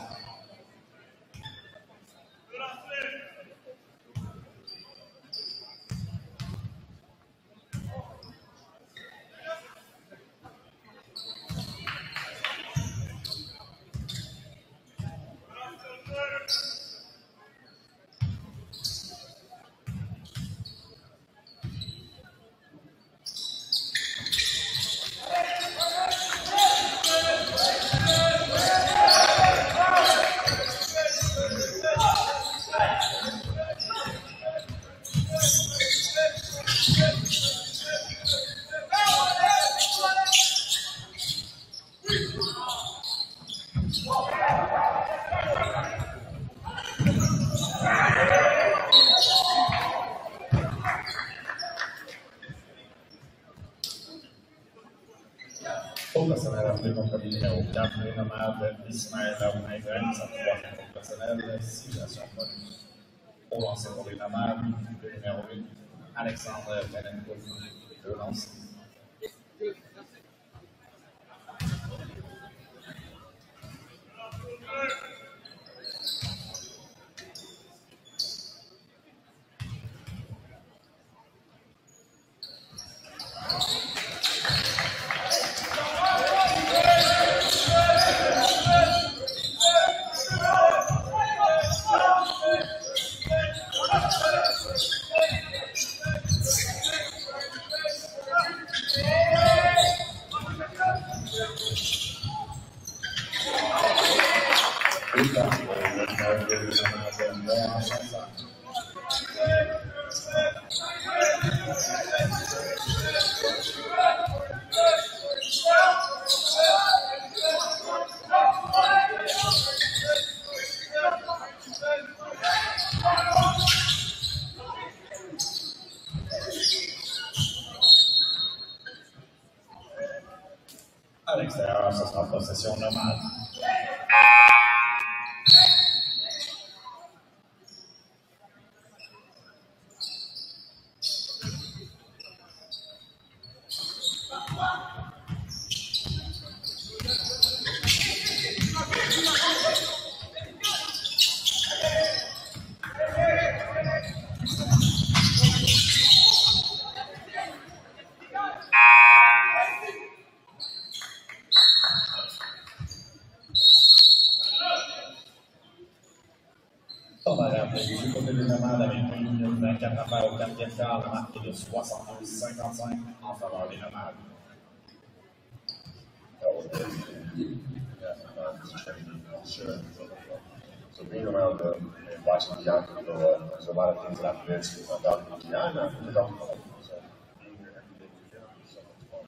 Personnel appelé contre le numéro 4, les nomades Ismaël Aruna Ibrahim, sa troisième faute personnelle, situation bonus. Au lancer pour les nomades, le numéro 8, Alexandre Kalenko, deux lancers. joueurs, ce sera possession nomade. Du côté des nomades, avec 1 minute 24 à faire au 4e quart, la marque est de 72-55 en faveur des nomades. So being around them and watching Bianca grow up, there's a lot of things that I've been to my daughter Kiana, because I'm home. So being here every day with them is so much fun.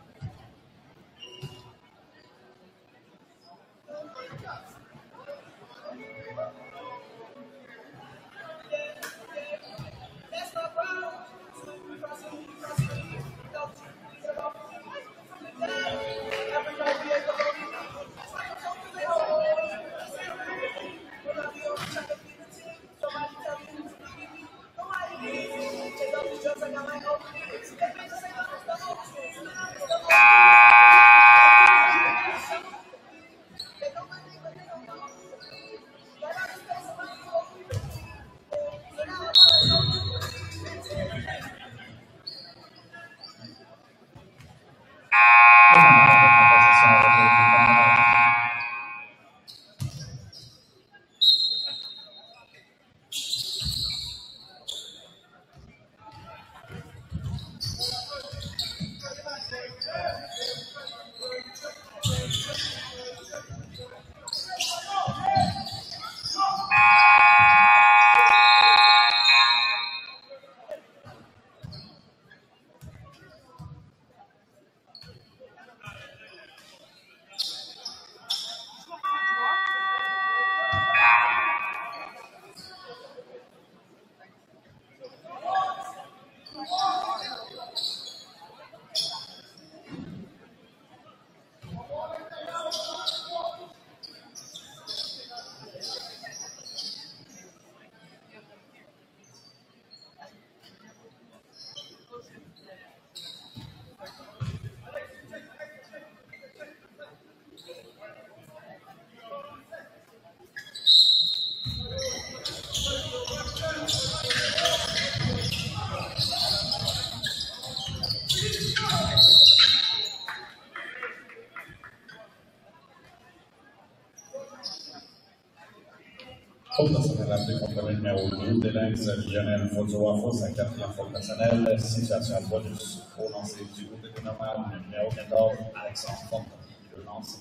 Faute personnelle appelée contre le numéro 2 des Lynx, Lionel Faujoa, sa 4e faute personnelle. Situation de bonus au lancer du côté des nomades, le numéro 14, Alexandre Fontaine, qui veut lancer.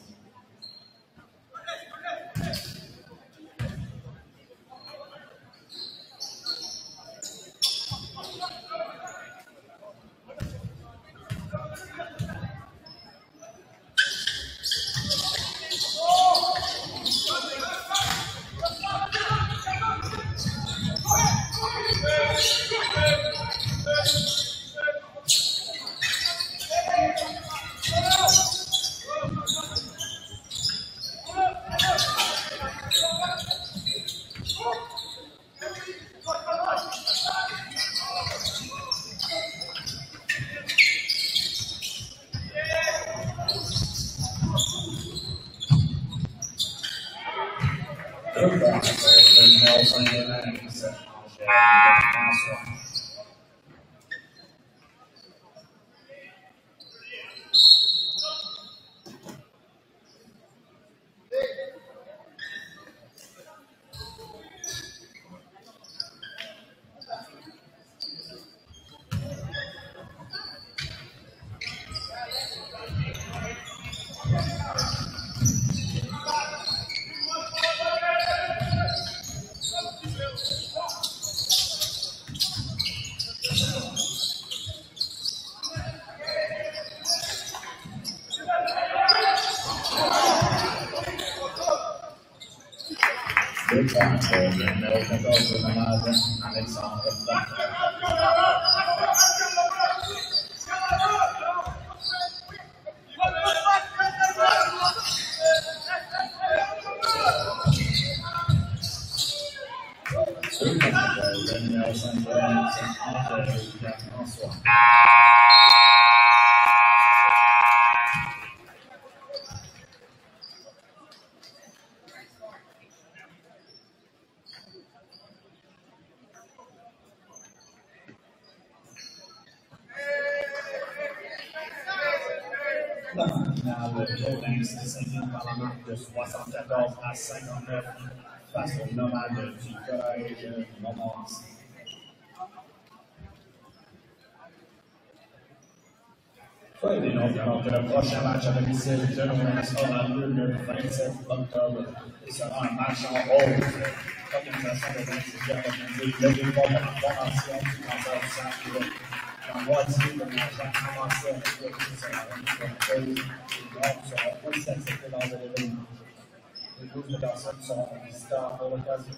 Numéro 14 de nomade, Alexandre Fontaine. François. La finale, Gaudin s'est saisi par la marque de 74-59 face aux nomades du collège Montmorency. Soyez donc que le prochain match à domicile de l'ONS aura lieu le 27 octobre et sera un match en rose. L'organisation de l'Institut a organisé le débat pour la formation du cancer du centre. La moitié de l'argent avancé avec le sera remis pour la cause. Les normes seront aussi acceptées lors de l'événement. Les 12 personnes seront visiteurs pour l'occasion.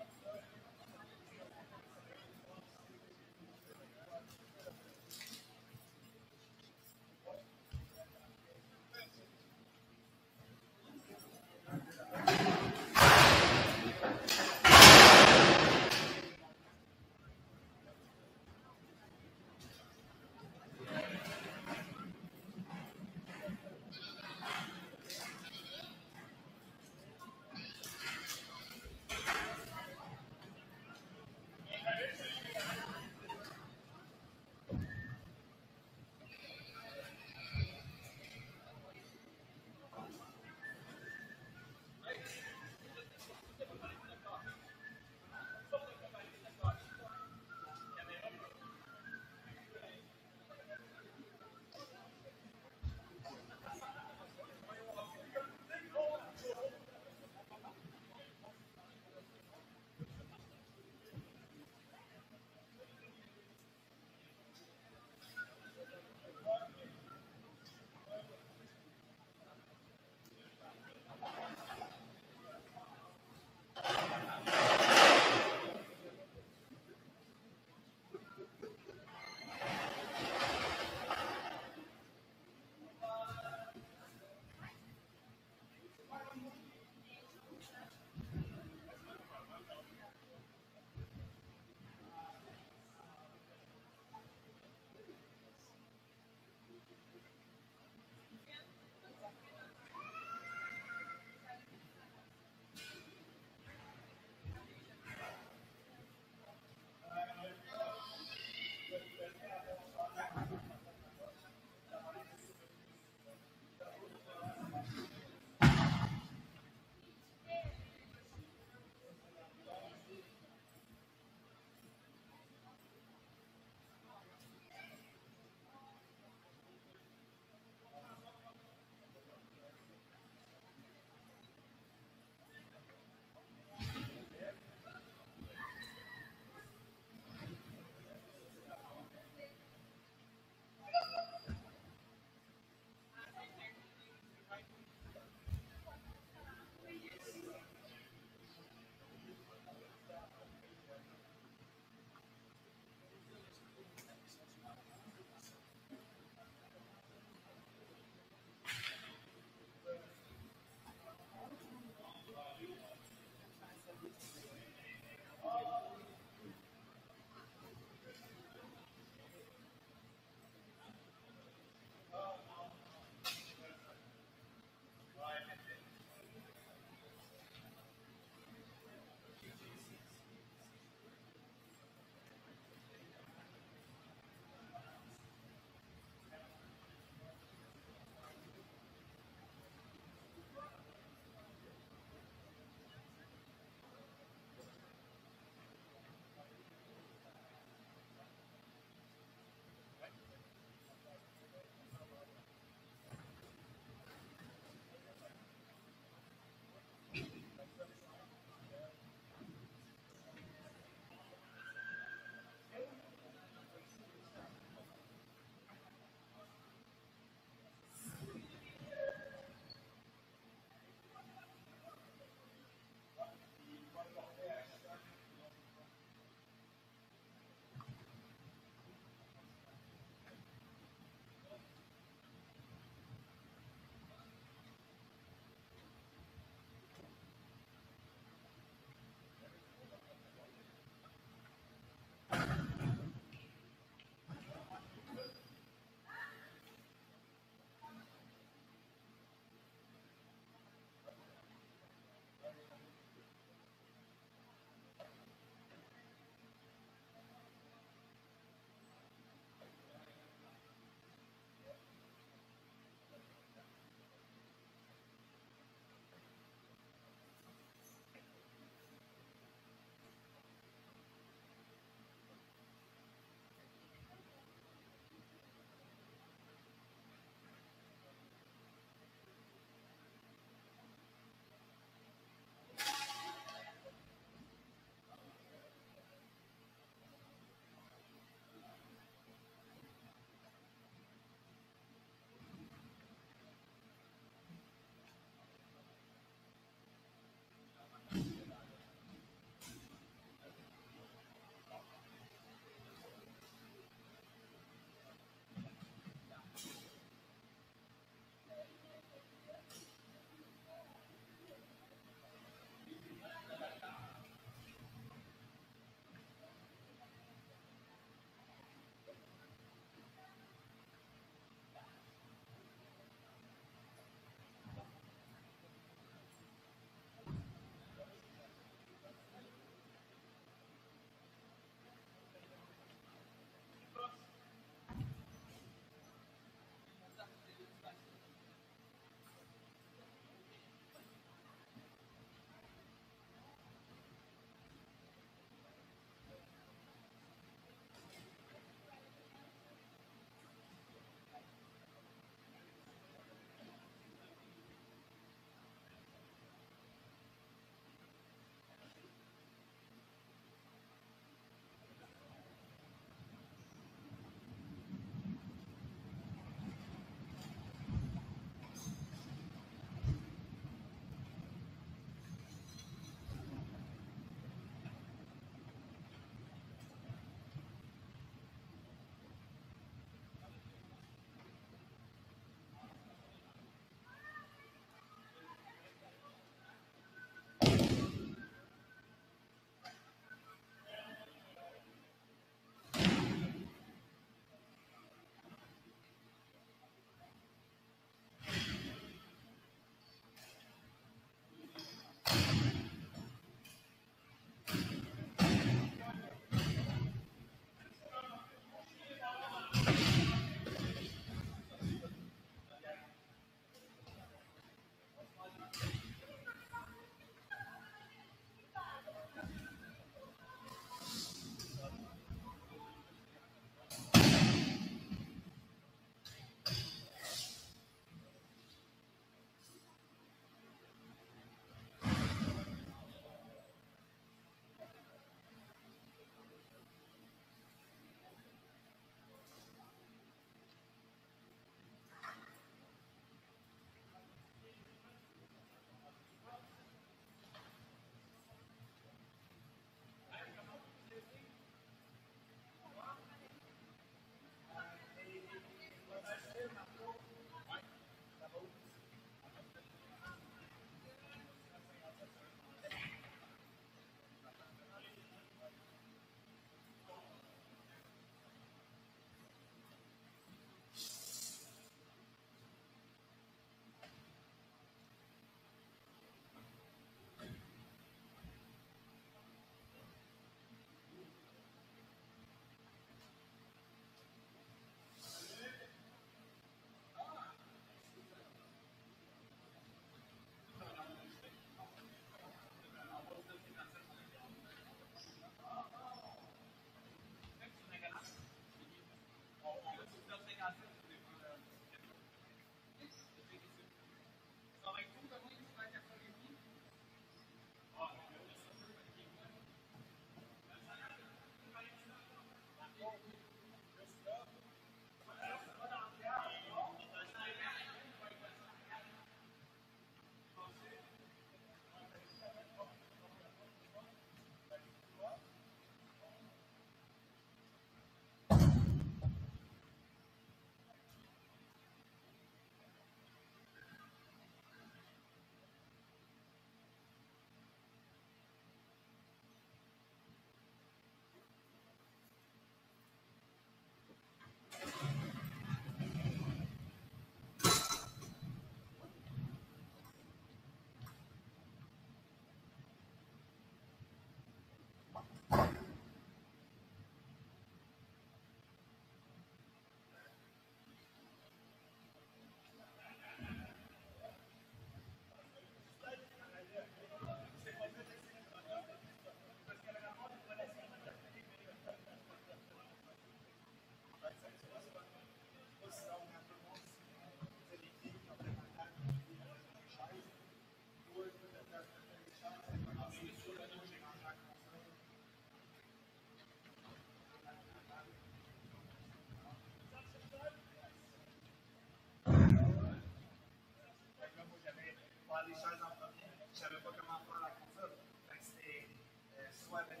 des chaises en premier. Je savais pas comment faire la console. Fait que c'était soit avec